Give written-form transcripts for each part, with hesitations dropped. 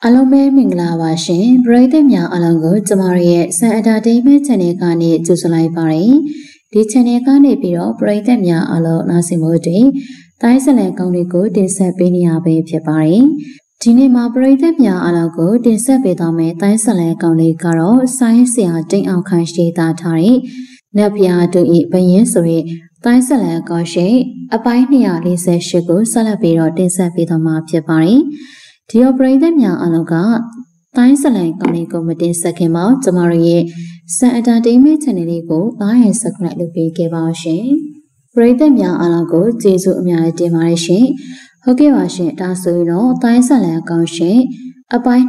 အားလုံးပဲမင်္ဂလာပါရှင်ပရိသတ်များအားလုံးကိုကျမတို့ရဲ့ Sun Entertainment Channel ကနေကြိုဆိုလိုက်ပါတယ်ဒီ Channel ကနေပြီးတော့ပရိသတ်များအားလုံးနားဆင်ဖို့အတွက်တိုင်းဆက်လန်ကောင်းတွေကိုတင်ဆက်ပေးနေရပဲဖြစ်ပါတယ်ဒီနေ့မှာပရိသတ်များအားလုံးကိုတင်ဆက်ပေးသွားမယ့်တိုင်းဆက်လန်ကောင်းလေးကတော့ဆိုင်းဆရာတိတ်အောင်ခိုင်ရှိသားထားတဲ့နတ်ဖျားတို့၏ဘယင်းဆိုတဲ့တိုင်းဆက်လန်ကောင်းရှိအပိုင်း248ကိုဆက်လက်ပြီးတော့တင်ဆက်ပေးသွားမှာဖြစ်ပါတယ်ဒီပရိသတ်များအားလုံးကတိုင်းဆက်လန်ကောင်းလေးကိုမတင်ဆက်ခင်မှာကျမတို့ရဲ့ Sun Entertainment Channel လေးကို like and subscribe လုပ်ပေးခဲ့ပါရှင်ပရိသတ်များအားလုံးကိုကျေးဇူးအများကြီးတင်ပါတယ်ရှင်ဟုတ်ကဲ့ပါရှင်ဒါဆိုရင်တော့တိုင်းဆက်လန်ကောင်းရှင်အပိုင်း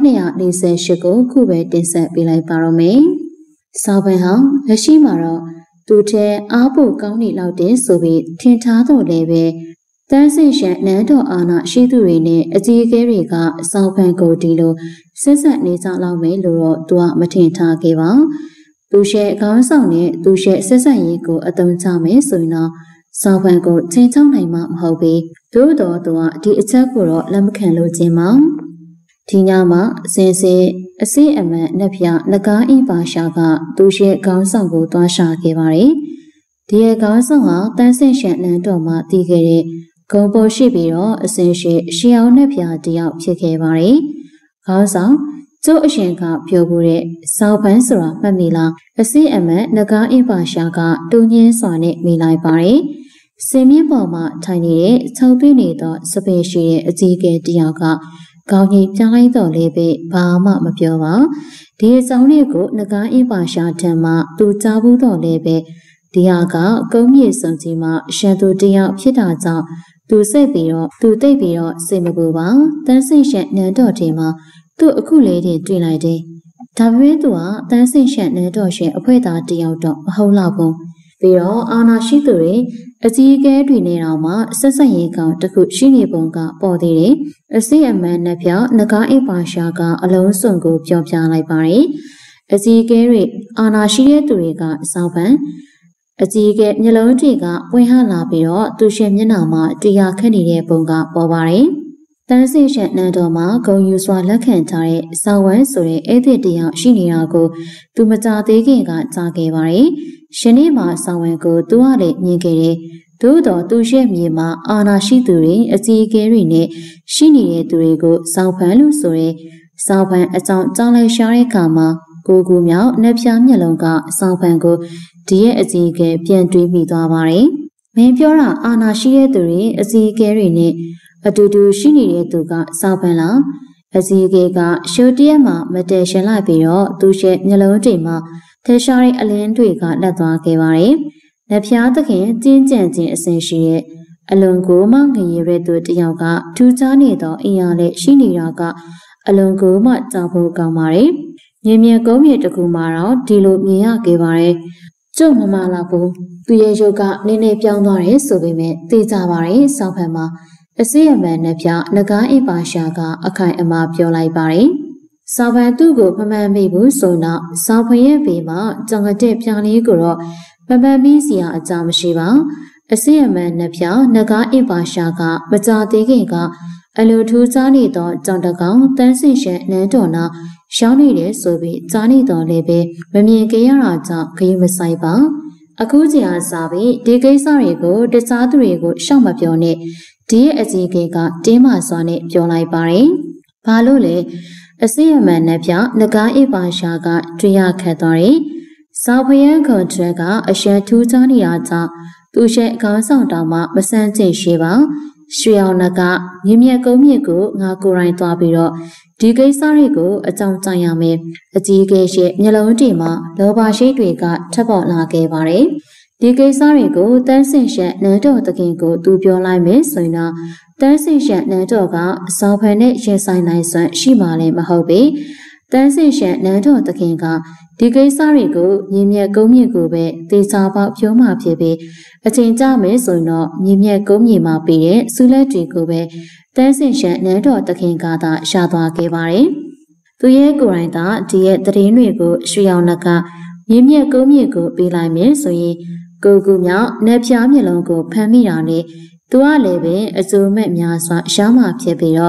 248ကိုခုပဲတင်ဆက်ပေးလိုက်ပါတော့မယ်စာပန်ဟောင်းလက်ရှိမှာတော့သူထဲအားဖို့ကောင်းနေလောက်တဲ့ဆိုပြီးထင်ထားတော့လည်းပဲတန်းစင်ရှန်နန်းတော်အာဏာရှိသူတွေနဲ့အကြီးအကဲတွေကစောက်ဖန်ကိုဒီလိုဆက်ဆက်နေကြလောက်မယ်လို့တော့သူကမထင်ထားခဲ့ပါသူရှဲအကောင်းဆောင်နဲ့သူရှဲဆက်ဆက်ရေးကိုအသုံးချမယ်ဆိုရင်တော့စောက်ဖန်ကိုချိန်ချောင်းနိုင်မှာမဟုတ်ပေသို့တော်သူကဒီအချက်ကိုတော့လက်မခံလို့ခြင်းပါဒီညမှာစင်စစ်အစိအမန်နှစ်ဖြာနဂါးအင်းပါရှာကသူရှဲအကောင်းဆောင်ကိုတွားရှာခဲ့ပါတယ်ဒီအကောင်းဆောင်ဟာတန်းစင်ရှန်နန်းတော်မှာတည်ခဲ့တဲ့ဂုံပေါ်ရှိပြီးတော့အစင်ရှိရှီအောင်နဲ့ဖျားတယောက်ဖြစ်ခဲ့ပါတယ်။ခေါင်းဆောင်ကျိုးအရှင်ကပြောဖို့တဲ့စောက်ဖန်းဆိုတာမှတ်မိလားအစိအမတ်နဂါးအင်းပါရှာကတူညင်းစွာနဲ့မိလိုက်ပါတယ်။စင်မြင့်ပေါ်မှာထိုင်နေတဲ့၆ပြည့်နေသောစပယ်ရှိတဲ့အကြီးအကဲတယောက်ကခေါင်းကြီးပြလိုက်တော့လေပဲဘာမှမပြောပါ။ဒီအကြောင်းလေးကိုနဂါးအင်းပါရှာထံမှသူကြားဘူးတော့လေပဲဒီဟာကကုန်းမြေစုံကြီးမှာရှန်သူတယောက်ဖြစ်တာကြောင့်သူစိတ်ပြီးတော့သူတိတ်ပြီးတော့စိတ်မပူပါတန်းစိတ်ရှက်နန်းတော်ထဲမှာသူ့အခုလေးတွေတွေ့လိုက်တယ်ဒါပေမဲ့သူကတန်းစိတ်ရှက်နန်းတော်ရှင်အဖွဲသားတယောက်တော့မဟုတ်တော့ဘူးပြီးတော့အာနာရှိသူတွေအကြီးအကဲတွေနဲ့တော့မှဆက်ဆက်ရေးကောင်တခုရှိနေပုံကပေါ်သေးတယ်အစိအမန်နဲ့ပြောင်းနဂါးအိပါရှာကအလုံးစုံကိုပြောပြလိုက်ပါတယ်အကြီးအကဲတွေအာနာရှိတဲ့သူတွေကစောက်ပန်းအကြီးကမျက်လုံးတွေကဝင်ဟလာပြီးတော့သူရှင်မျက်နှာမှာတရားခက်နေတဲ့ပုံကပေါ်ပါတယ်။တန်းစိတ်ရှက်နန်းတော်မှာဂုံယူစွာလက်ခံထားတဲ့စောင်းဝမ်းဆိုတဲ့ဧည့်သည်တယောက်ရှိနေတာကိုသူမကြသေးခင်ကကြားခဲ့ပါတယ်။ရှင်နေ့မှာစောင်းဝမ်းကိုသူကလည်းမြင်ခဲ့တယ်။သို့တော်သူရဲ့မြေမှာအာနာရှိသူတွေအကြီးအကဲတွေနဲ့ရှိနေတဲ့သူတွေကိုစောင်းဖန်လို့ဆိုရဲစောင်းဖန်အကြောင်းကြားလိုက်ရှာတဲ့အခါမှာကိုကူမြောက်နှက်ဖြားမျက်လုံးကစောင်းဖန်ကိုဒီရဲ့အကြီးအကဲပြန်တွေးမိသွားပါတယ်။မင်းပြောတာအာနာရှိတဲ့သူတွေအကြီးအကဲတွေနဲ့အတူတူရှိနေတဲ့သူကစောက်ဖန်လားအကြီးအကဲကရှိုးတရက်မှာမတည့်ရှင်လိုက်ပြီးတော့သူရဲ့မျက်လုံးတွေမှာထေရှားတဲ့အလင်းတွေကလက်သွားခဲ့ပါတယ်။လက်ဖြားသခင်ကျင်းကြံခြင်းအစဉ်ရှိရဲ့အလွန်ကိုမှငရေရဲသူတယောက်ကထူးခြားနေသောအင်အားနဲ့ရှိနေတာကအလွန်ကိုမှကြောက်ဖို့ကောင်းပါတယ်။မြင်မြင်ကုန်းမြေတစ်ခုမှာတော့ဒီလိုမြင်ရခဲ့ပါတယ်။ကျုံမမလာဘူးသူရဲ့ရုပ်ကနည်းနည်းပြောင်းသွားတယ်ဆိုပေမဲ့သိကြပါရဲ့စောက်ဖန်မှာအစိအမန်နဲ့ပြနဂါးအိပါရှာကအခိုင်အမာပြောလိုက်ပါတယ်စောက်ဖန်သူ့ကိုမမှန်မိဘူးဆိုတော့စောက်ဖန်ရဲ့ဘေးမှာကြောင်ကတဲ့ပြားလေးကိုတော့မမှန်ပြီးစီရအကြောင်းမရှိပါအစိအမန်နဲ့ပြနဂါးအိပါရှာကမကြသေးခင်ကအလိုထူးခြားနေသောကြောင်တကောင်တန်းစင်ရှက်နန်းတော်နာရှောင်းနေတယ်ဆိုပြီးကြားနေတော်လည်းပဲမမြင်ကြရတာကြောင့်ခရီးမဆိုင်ပါအခုချိန်အားစားပြီးဒီကိစ္စတွေကိုတခြားသူတွေကိုရှောက်မပြောနဲ့ဒီရဲ့အကြီးအကဲကတင်းမာစွာနဲ့ပြောလိုက်ပါတယ်ဘာလို့လဲအစိအမန်နဲ့ပြနဂါးအိပါရှာကတွေ့ရခတ်သွားတယ်စောက်ဖယန်းခွန်ချက်ကအရှက်ထူးခြားနေတာကြောင့်သူ့ရဲ့အကောင်းဆောင်တောင်မှမဆန်းကျင်ရှိပါရွှေအောင်နကမြင့်မြတ်ကုန်းမြင့်ကိုငါကိုယ်တိုင်သွားပြီးတော့ဒီကိစ္စတွေကိုအကြောင်းကြားရမယ်အကြီးအကဲရှိမျက်လုံးတွေမှာလောဘရှိတွေကထပ်ပေါ်လာခဲ့ပါတယ်ဒီကိစ္စတွေကိုတန်းစင်ရှက်နန်းတော်တခင်ကိုသူပြောလိုက်မယ်ဆိုရင်တော့တန်းစင်ရှက်နန်းတော်ကစောင်းဖန်နဲ့ရင်ဆိုင်နိုင်စွမ်းရှိမှလည်းမဟုတ်ပေတန်းစင်ရှက်နန်းတော်တခင်ကဒီကိစ္စတွေကိုမြင့်မြတ်ကုန်းမြင့်ကိုပဲသေချာပေါက်ပြောမှဖြစ်ပြီးအချိန်ကြမယ်ဆိုရင်တော့မြင့်မြတ်ကုန်းမြင့်မှာပြီးတဲ့ဆုလက်တွေကိုပဲတန်းစင်ရှက်နန်းတော်တခင်ကသာရှာသွားခဲ့ပါတယ်။သူရဲ့ကိုယ်တိုင်သာဒီရဲ့သတင်းတွေကိုရွှေအောင်နကမြင့်မြတ်ကုန်းမြင့်ကိုပေးလိုက်မယ်ဆိုရင်ကိုကူမြောက်နှက်ဖြားမျက်လုံးကိုဖမ်းမိတာနဲ့သူကလည်းပဲအစိုးမဲ့များစွာရှားမှဖြစ်ပြီးတော့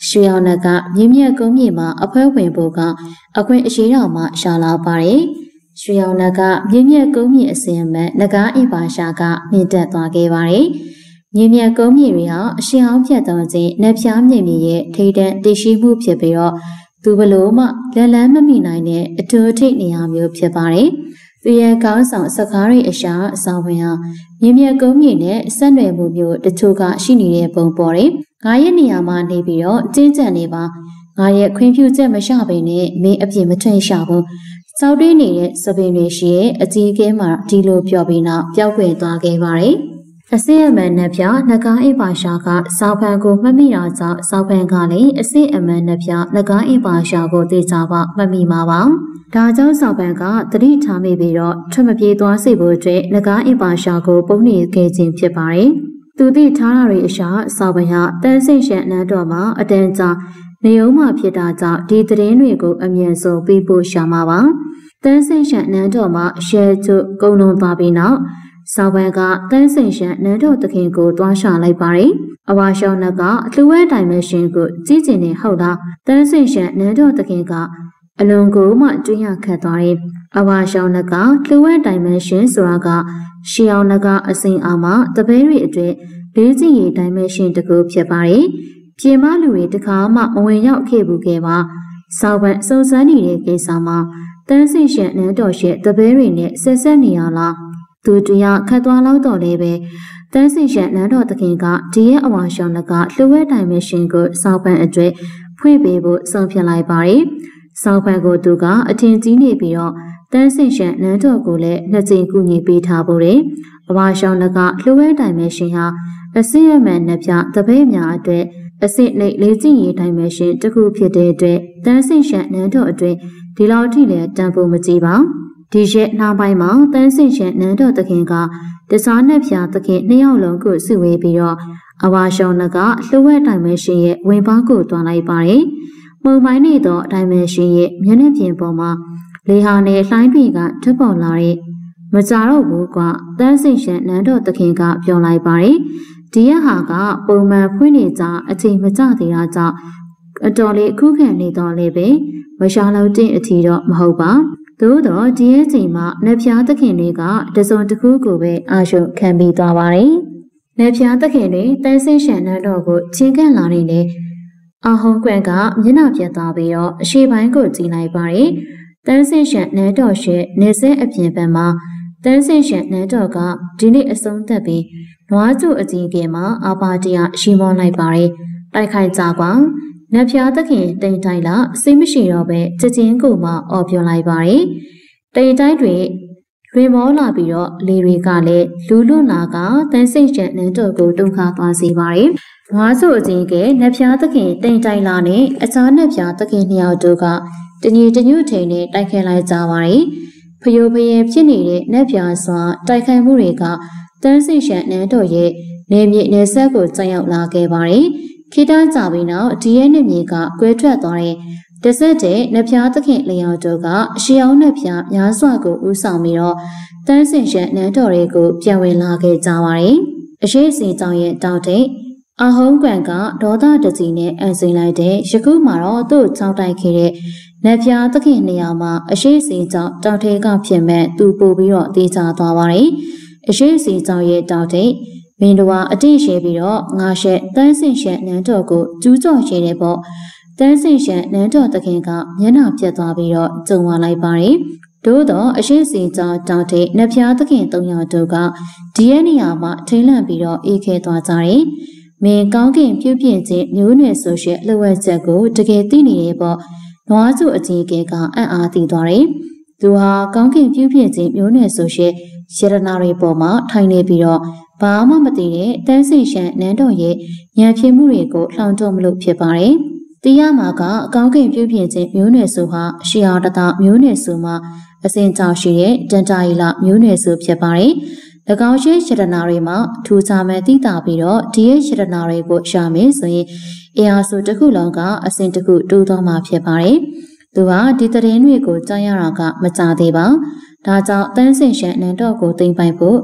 ရွှေအောင်နကမြင်းမြတ်ကုန်းမြေမှာအဖွဲဝင်ဖို့ကအခွင့်အရေးတော်မှရှာလာပါတယ်။ရွှေအောင်နကမြင်းမြတ်ကုန်းမြေအစင်အမတ်နဂါးအိပါရှာကမြင့်တက်သွားခဲ့ပါတယ်။မြင်းမြတ်ကုန်းမြေတွေဟာအရှင်အောင်ဖြတ်တော်ခြင်းနတ်ဖျားမြင့်မြေရဲ့ထိပ်တန်းတည်ရှိမှုဖြစ်ပြီးတော့သူဘလို့မှလက်လန်းမမိနိုင်တဲ့အထူးထိနေရာမျိုးဖြစ်ပါတယ်။သူရဲ့ကောင်းဆောင်စကားတွေအရှာအဆောင်ဝင်ဟာမြင်းမြတ်ကုန်းမြေနဲ့ဆက်နွယ်မှုမျိုးတချို့ကရှိနေတဲ့ပုံပေါ်တယ်။ငါရဲ့နေရာမှာနေပြီးတော့ကျင်းကျန်နေပါငါရဲ့ခွင့်ပြုချက်မရဘဲနဲ့မင်းအပြစ်မထွက်ရှာဘူး။စောက်တွေးနေတဲ့စပင်တွေရှိရဲ့အကြီးအကဲမှာဒီလိုပြောပြီးနောက်ပျောက်ကွယ်သွားခဲ့ပါတယ်။အစစ်အမှန်နှပြနဂါးအိပါရှာကစောက်ဖန်ကိုမမိတာကြောင့်စောက်ဖန်ကလည်းအစစ်အမှန်နှပြနဂါးအိပါရှာကိုသိကြပါမမိမှာပါ။ဒါကြောင့်စောက်ဖန်ကတတိထားမိပြီးတော့ထွက်မပြေးသွားစေဖို့အတွက်နဂါးအိပါရှာကိုပုံနေခဲ့ခြင်းဖြစ်ပါတယ်။သူသိထားတာတွေအရှာစောက်ဖန်ဟာတန်းစိတ်ရှက်နန်းတော်မှာအတန်းကြာနေုံမှဖြစ်တာကြောင့်ဒီသတင်းတွေကိုအမြန်ဆုံးပြီးပို့ရှာမှာပါ။တန်းစိတ်ရှက်နန်းတော်မှာရှဲကျုပ်ကုန်းလုံးသွားပြီးနောက်စောက်ဖန်ကတန်းစိတ်ရှက်နန်းတော်သခင်ကိုတွားရှာလိုက်ပါတယ်။အဝါရှောင်းနက်ကလှူဝဲတိုင်မရှင်ကိုကြည့်ကျင်နေဟုတ်လားတန်းစိတ်ရှက်နန်းတော်သခင်ကအလွန်ကိုမှတွင်းရခတ်သွားတယ်။အဝါရှောင်းနက်ကလှူဝဲတိုင်မရှင်ဆိုတာကရှီအောင်နကအစိမ်းအောင်မှတပည့်တွေအတွက်လေးစီရီတိုင်မရှင်တကူဖြစ်ပါတယ်။ပြင်မလူတွေတခါမှမဝင်ရောက်ခဲ့ဘူးခဲ့ပါ။စောက်ဖန်စုံစမ်းနေတဲ့ကိစ္စမှာတန်းစိတ်ရှက်နန်းတော်ရဲ့တပည့်တွေနဲ့ဆက်နေရလား။သူတရားခတ်သွားလောက်တော့လည်းပဲတန်းစိတ်ရှက်နန်းတော်သခင်ကဒီရဲ့အဝါရှောင်းနကလှူဝဲတိုင်မရှင်ကိုစောက်ဖန်အတွက်ဖွင့်ပေးဖို့ဆုံးဖြတ်လိုက်ပါတယ်။စောက်ဖန်ကိုသူကအထင်ကြီးနေပြီးတော့တန်းစိတ်ရှက်နန်းတော်ကိုလည်းနှစ်ကြိမ်ကူညီပေးထားဖို့တယ်။အဝါရှောင်းနကလှူဝဲတိုင်မရှင်ဟာအစစ်အမှန်နှပြတပည့်များအတွက်အစစ်နှိပ်လေးကျင့်ရေးတိုင်မရှင်တခုဖြစ်တဲ့အတွက်တန်းစိတ်ရှက်နန်းတော်အတွက်ဒီလောက်ထိလည်းတန်ဖိုးမကြီးပါ။ဒီရက်နောက်ပိုင်းမှာတန်းစိတ်ရှက်နန်းတော်သခင်ကတစားနှက်ဖြာသခင်နှစ်ယောက်လုံးကိုစုဝေးပြီးတော့အဝါရှောင်းနကလှဝက်တိုင်မရှင်ရဲ့ဝင်ပေါင်းကိုတွားလိုက်ပါတယ်။ပုံပိုင်းနေတော့တိုင်မရှင်ရဲ့မျက်နှာပြင်ပေါ်မှာလေဟာနဲ့လှိုင်းပီကထပ်ပေါ်လာတဲ့မကြတော့ဘူးကွာတန်းစိတ်ရှက်နန်းတော်သခင်ကပြောလိုက်ပါတယ်။ဒီရက်ဟာကပုံမှန်ဖွင့်နေကြအချိန်မကျသေးတာကြောင့်အတော်လေးအခုခံနေတော့လေပဲမရှာလို့တဲ့အထီတော့မဟုတ်ပါ။သို့တော့ဒီရဲ့ချိန်မှာနတ်ဖျားသခင်တွေကတစုံတစ်ခုကိုပဲအာရုံခံပြီးသွားပါတယ်။နတ်ဖျားသခင်တွေတန်းစိတ်ရှက်နန်းတော်ကိုချင်းကန့်လာနေတဲ့အာဟုံကွန့်ကမျက်နှာပြတ်သွားပြီးတော့အရှိပိုင်းကိုကြည့်လိုက်ပါတယ်။တန်းစိတ်ရှက်နန်းတော်ရဲ့နေစဲအပြင်ဘက်မှာတန်းစိတ်ရှက်နန်းတော်ကဒီနေ့အဆုံးသက်ပြီးနွားကျူအကြီးကဲမှာအာပါတရရှိမောလိုက်ပါတယ်။တိုက်ခိုက်ကြကွာနတ်ဖျားသခင်တိမ်တိုင်းလာစိတ်မရှိတော့ပဲချက်ချင်းကိုမှအော်ပြောလိုက်ပါတယ်။တိမ်တိုင်းတွေလွင်မောလာပြီးတော့လေတွေကလည်းလူလွတ်လာကတန်းစိတ်ရှက်နန်းတော်ကိုတုန်ခါသွားစေပါတယ်။နွားကျူအကြီးကဲနတ်ဖျားသခင်တိမ်တိုင်းလာနဲ့အခြားနတ်ဖျားသခင်နှစ်ယောက်တို့ကတညီတညွတ်ထိန်နဲ့တိုက်ခိုက်လိုက်ကြပါတယ်။ဖယိုဖယဲဖြစ်နေတဲ့နတ်ဖျားစွာတိုက်ခိုက်မှုတွေကတန်းစိတ်ရှက်နန်းတော်ရဲ့နေမြေနေဆက်ကိုကြောက်ရောက်လာခဲ့ပါတယ်။ခေတ္တကြာပြီးနောက်ဒီရဲ့နေမြေကကွဲထွက်သွားတဲ့တဆက်တဲ့နတ်ဖျားသခင်လျော်တို့ကရှီအောင်နတ်ဖျားများစွာကိုဦးဆောင်ပြီးတော့တန်းစိတ်ရှက်နန်းတော်တွေကိုပြန်ဝင်လာခဲ့ကြပါတယ်။အရှိစီကြောင့်ရဲ့တောက်တဲ့အာဟုံးကွန့်ကဒေါသတကြီးနဲ့အန်စိန်လိုက်တဲ့ယခုမှတော့သူ့ချောင်းတိုက်ခဲ့တဲ့နတ်ဖျားသခင်နေရာမှာအရှိစီကြောင့်တောက်ထဲကဖြစ်မဲ့သူပို့ပြီးတော့တေးချသွားပါတယ်။အရှိစီကြောင့်ရဲ့တောက်တဲ့မင်းတို့ကအတိရှိပြီးတော့ငါရှက်တန်းစင်ရှက်နန်းတော်ကိုကျူးကျော်ရှိတယ်ပေါ့တန်းစင်ရှက်နန်းတော်သခင်ကမျက်နှာပြတ်သွားပြီးတော့ကြုံလာလိုက်ပါတယ်သို့တော့အရှိစီကြောင့်တောက်တဲ့နတ်ဖျားသခင်၃ယောက်တို့ကဒီရဲ့နေရာမှာထိတ်လန့်ပြီးတော့အေးခဲသွားကြတယ်မင်းကောင်းကင်ပြုပြင်ခြင်းမျိုးနွယ်ဆိုရှက်လှဝက်ချက်ကိုတကယ်သိနေတယ်ပေါ့နွားစုအကြီးကဲကအံ့အားသီသွားတယ်သူဟာကောင်းကင်ပြုပြင်ခြင်းမျိုးနွယ်ဆိုရှက်ရတနာတွေပေါ်မှာထိုင်နေပြီးတော့ဘာမှမသိတဲ့တန်းစိတ်ရှက်နန်းတော်ရဲ့ဉာဏ်ဖြစ်မှုတွေကိုလှောင်တော့မလို့ဖြစ်ပါတယ်။တရားမှာကအကောင်းကင်ပြုပြင်ခြင်းမျိုးနွယ်စုဟာရှီယာတတမျိုးနွယ်စုမှာအစဉ်ကြောင့်ရှိတဲ့တန်တာရီလာမျိုးနွယ်စုဖြစ်ပါတယ်။၎င်းရဲ့ရတနာတွေမှာထူခြားမဲ့သိတာပြီးတော့ဒီရဲ့ရတနာတွေကိုရှာမယ်ဆိုရင်အင်အားစုတစ်ခုလုံးကအစဉ်တစ်ခုတိုးသွားမှာဖြစ်ပါတယ်။သူကဒီသတင်းတွေကိုကြားရတာကမကြသေးပါ။ဒါကြောင့်တန်းစင်ရှက်နန်းတော်ကိုသိမ့်ပိုင်ဖို့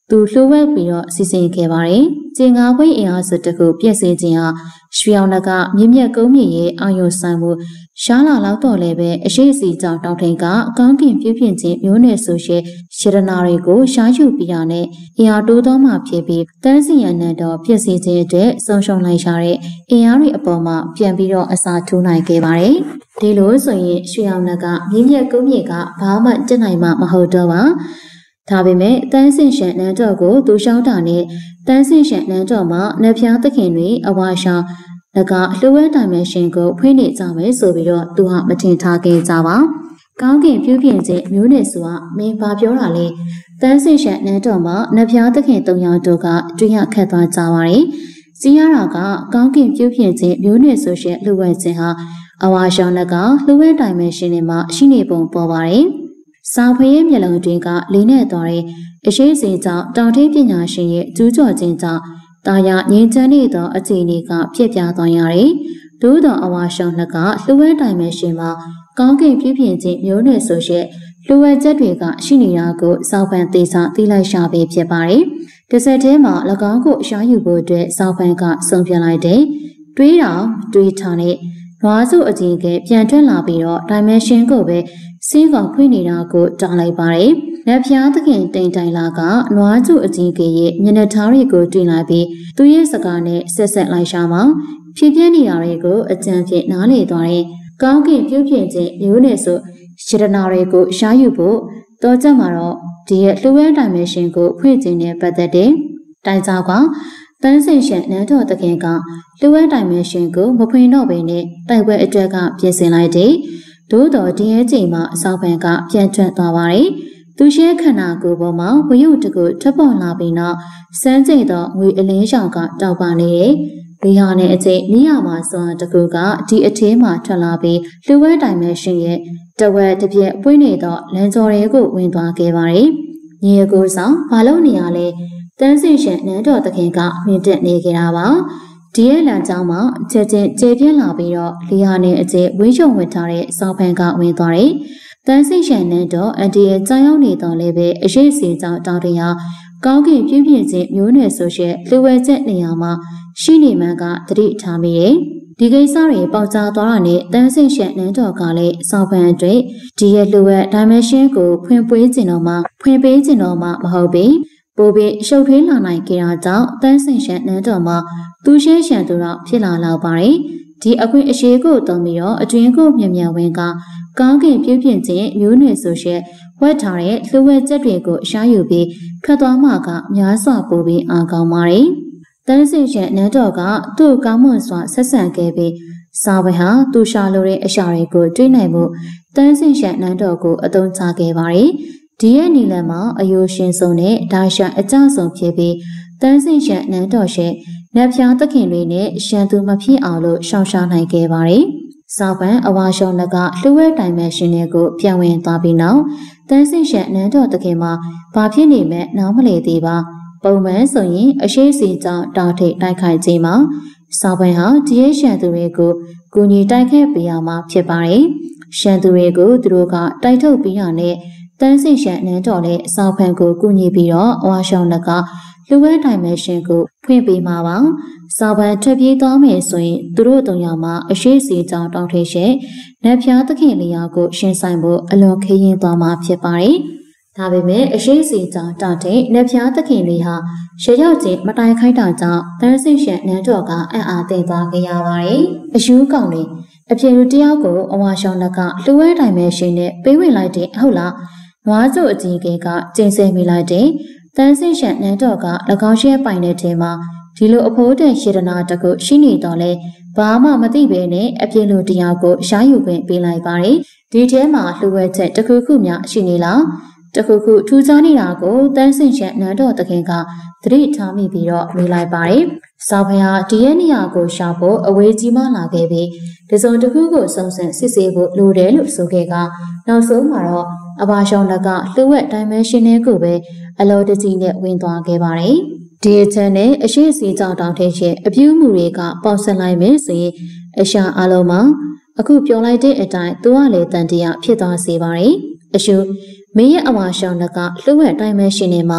သူလှိုးဝဲပြီးတော့စီစဉ်ခဲ့ပါတယ်။ကျင်ငါခွေးအင်အားစုတစ်ခုပြည့်စည်ခြင်းဟာရွှေအောင်ကမြင့်မြတ်ကုန်းမြင့်ရဲ့အာရုံဆိုင်မှုရှားလာလောက်တော့လည်းပဲအရှိစီကြောင့်တောင်ထိန်ကအကောင်းကင်ပြုပြင်ခြင်းမျိုးနွယ်ဆိုရှေရှရနာတွေကိုရှားယူပြီးရတဲ့အင်အားတိုးသောမှဖြစ်ပြီးတန်းစီရန်နဲ့တော့ပြည့်စည်ခြင်းအတွက်ဆုံးရှုံးလိုက်ရတဲ့အင်အားတွေအပေါ်မှာပြန်ပြီးတော့အစာထိုးနိုင်ခဲ့ပါတယ်။ဒီလိုဆိုရင်ရွှေအောင်ကမြင့်မြတ်ကုန်းမြင့်ကဘာမှတက်နိုင်မှာမဟုတ်တော့ပါ။ဒါပေမဲ့တန်းစင်ရှန်နန်းတော်ကိုသူရှောင်းတာနဲ့တန်းစင်ရှန်နန်းတော်မှာနတ်ဖျားသခင်တွေအဝါရှောင်းလကလှဝဲတိုင်မရှင်ကိုဖွင့်နေကြမယ်ဆိုပြီးတော့သူဟာမထင်ထားခဲ့ကြပါကောင်းကင်ပြုပြင်ခြင်းမျိုးနွယ်စုကမင်းဘာပြောတာလဲတန်းစင်ရှန်နန်းတော်မှာနတ်ဖျားသခင်၃ယောက်တို့ကတွေ့ရခတ်သွားကြပါတယ်စီးရတာကကောင်းကင်ပြုပြင်ခြင်းမျိုးနွယ်စုရဲ့လှဝဲခြင်းဟာအဝါရှောင်းလကလှဝဲတိုင်မရှင်တွေမှာရှိနေပုံပေါ်ပါတယ်စာဖရဲ့မျက်လုံးတွေကလေးနဲ့သွားတဲ့အရှိစီကြောင့်တောင်ထိပ်ပညာရှင်ရဲ့ကျူးကျော်ခြင်းကြောင့်တာယာငြိမ်းချမ်းနေသောအခြေအနေကဖြစ်ပြသွားရတယ်။သို့တော်အဝါရှောင်းနှစ်ကလှဝဲတိုင်မရှင်မှာကောင်းကင်ပြည့်ပြည့်ခြင်းမျိုးနွယ်ဆိုရဲ့လှဝဲချက်တွေကရှိနေတာကိုစောက်ဖန်သေးစားသိလိုက်ရှာပဲဖြစ်ပါတယ်။တစ်ဆက်တည်းမှာ၎င်းကိုအရှာယူဖို့အတွက်စောက်ဖန်ကဆုံးဖြတ်လိုက်တဲ့တွေးတော်တွေးထားတဲ့နွားစုအကြီးကပြန်ထွက်လာပြီးတော့တိုင်မရှင်ကိုပဲစီးကောင်ဖွင့်နေတာကိုတားလိုက်ပါတယ်။လက်ဖျားသခင်တိမ်တိုင်လာကနွားစုအကြီးကရဲ့မျက်နှာထားတွေကိုတွေ့လိုက်ပြီးသူရဲ့စကားနဲ့ဆက်ဆက်လိုက်ရှာမှာဖြစ်ပြနေတာတွေကိုအကြံဖြင့်နားလေသွားတဲ့ကောင်းကင်ပြုပြင်ခြင်းမျိုးနဲ့ဆိုရှရနာတွေကိုရှားယူဖို့တော့ကြမှာတော့ဒီရဲ့လှဝဲတိုင်မရှင်ကိုဖွင့်ခြင်းနဲ့ပတ်သက်တဲ့တိုင်ကြောက်ကတန်းစင်ရှင်နန်းတော်တခင်ကလှဝဲတိုင်မရှင်ကိုမဖွင့်တော့ဘဲနဲ့တိုက်ပွဲအတွက်ကပြင်ဆင်လိုက်တဲ့သို့တော်ဒီရဲ့ချိန်မှာအဆောင်ဖန်ကပြန်ထွက်သွားပါတယ်။သူရှဲခန္ဓာကိုယ်ပေါ်မှာဝရုတကူထပ်ပေါ်လာပြီးနောက်စမ်းကြိတ်သောငွေအလင်းရှောင်ကတောက်ပါနေတယ်။ဒီဟာနဲ့အချိန်မိရမှာစွာတကူကဒီအထင်းမှာထွက်လာပြီးလှဝဲတိုင်မရှင်ရဲ့တဝက်တစ်ပြက်ပွင့်နေသောလမ်းကျော်တွေကိုဝင်သွားခဲ့ပါတယ်။ညီအကိုဆောင်ဘာလို့နေရလဲတန်းစင်ရှင်နန်းတော်သခင်ကမြင့်တက်နေကြတာပါ။ဒီရဲ့လမ်းကြောင်းမှာချက်ချင်းကျေပြင်းလာပြီးတော့လီဟာနဲ့အကျဝင်းချုံဝင်ထားတဲ့စောင်းဖန်ကဝင်သွားတယ်။တန်းစိတ်ရှန်နဲ့တော့အန်တီရဲ့ကြောင်ရောက်နေတော့လည်းပဲအရေးစီကြောင်တောင်းတရာကောင်းကင်ပြင်းပြင်းချင်းမျိုးနွယ်ဆိုရှက်လူဝဲချက်နေရာမှာရှိနေမှန်းကတတိထားမိတယ်။ဒီကိစ္စတွေပေါက်ကြားသွားတာနဲ့တန်းစိတ်ရှန်နဲ့တော့ကလည်းစောင်းဖန်အတွက်ဒီရဲ့လူဝဲဒါမရှင်ကိုဖွင့်ပေးခြင်းတော့မှမဟုတ်ပြီ။ပိုပြီးရှုပ်ထွေးလာနိုင်ကြတာကြောင့်တန်းစိန်ရှန်နန်းတော်မှာသူရှဲရှန်သူတော့ဖြစ်လာလောက်ပါတယ်။ဒီအခွင့်အရေးကိုတုံးပြီးတော့အတွင်းကိုမြင်မြန်ဝင်ကကောင်းကင်ပြည့်ပြည့်ချင်းမျိုးနွယ်ဆိုရှက်ဝက်ထားတဲ့လှဝဲချက်တွေကိုအရှားယူပြီးခတ်သွားမှကများစွာပိုပြီးအားကောင်းပါတယ်။တန်းစိန်ရှန်နန်းတော်ကသူ့ကောင်းမွန်စွာဆက်ဆံခဲ့ပြီးစာဝဲဟာသူရှာလိုတဲ့အရှာတွေကိုတွေးနိုင်မှုတန်းစိန်ရှန်နန်းတော်ကိုအသုံးချခဲ့ပါတယ်။ဒီရဲ့နီလန်မှာအယိုရှင်ဆုံးနဲ့ဒါရှာအကြဆုံးဖြစ်ပြီးတန်းစင်ရှန်နန်းတော်ရှိနတ်ဖျားသခင်တွေနဲ့ရှန်သူမဖြစ်အောင်လို့ရှောင်ရှားနိုင်ခဲ့ပါတယ်။စာပန်အဝါရှောင်းကလှဝဲတိုင်မဲ့ရှင်တွေကိုပြန်ဝင်သွားပြီးနောက်တန်းစင်ရှန်နန်းတော်သခင်မှာဘာဖြစ်နေမဲ့နားမလည်သေးပါပုံမှန်ဆိုရင်အရှိစီကြောင့်တောင်ထိပ်တိုက်ခိုက်ခြင်းမှာစာပန်ဟာဒီရဲ့ရှန်သူတွေကိုကူညီတိုက်ခဲ့ပေးရမှာဖြစ်ပါတယ်။ရှန်သူတွေကိုသူတို့ကတိုက်ထုတ်ပြီးရတဲ့တန်းစင်ရှန်နန်းတော်နဲ့အဆောင်ဖန်ကိုကူညီပြီးတော့အဝါရှောင်းကလူဝဲတိုင်မရှင်ကိုဖွင့်ပေးမှာပါ။စာပန်ထွက်ပြေးသွားမယ်ဆိုရင်သူတို့တုံရမှာအရှိစီကြောင်တောင်းထိရှက်နတ်ဖျားသခင်လျာကိုရှင်းဆိုင်ဖို့အလွန်ခရင်သွားမှာဖြစ်ပါတယ်။ဒါပေမဲ့အရှိစီကြောင်တောင်းထိနတ်ဖျားသခင်လေးဟာရှေ့ရောက်ချင်းမတိုင်ခိုက်တာကြောင့်တန်းစင်ရှန်နန်းတော်ကအံ့အားသင့်သွားကြရပါတယ်။အယူကောင်လေးအပြေလူတယောက်ကိုအဝါရှောင်းကလူဝဲတိုင်မရှင်နဲ့ပေးဝင်လိုက်တဲ့ဟုတ်လားနွားစုအကြီးကကျင်းဆဲမိလိုက်တဲ့တန်းစင်ရှန်နန်းတော်က၎င်းရှဲပိုင်တဲ့ထဲမှာဒီလိုအဖိုးတဲ့ရှေဒနာတကုရှိနေတော့လဲဘာမှမသိပဲနဲ့အပြည့်လူတရားကိုရှားယူခွင့်ပေးလိုက်ပါတယ်ဒီထဲမှာလှဝဲချက်တခုခုများရှိနေလားတခုခုထူးခြားနေတာကိုတန်းစင်ရှန်နန်းတော်တခင်ကသတိထားမိပြီးတော့မေးလိုက်ပါတယ်စာဖယားဒီရဲ့နေရာကိုရှာဖို့အဝေးကြီးမှလာခဲ့ပြီးဒီစုံတစ်ခုကိုစုံစမ်းစစ်ဆေးဖို့လိုတယ်လို့ဆိုခဲ့ကနောက်ဆုံးမှာတော့အဘာရှောင်းကလှဝက်တိုင်းမဲရှင်နေကိုပဲအလောတကြီးနဲ့ဝင်သွားခဲ့ပါတယ်ဒီအချက်နဲ့အရှိစီကြောင့်တောင်းထည့်ချက်အပြူးမှုတွေကပေါက်ဆက်လိုက်မယ်ဆိုရင်အရှာအလုံးမှာအခုပြောလိုက်တဲ့အတိုင်းသူကလည်းတန်တရားဖြစ်သွားစေပါတယ်အရှုမင်းရဲ့အဘာရှောင်းကလှဝက်တိုင်းမဲရှင်နေမှာ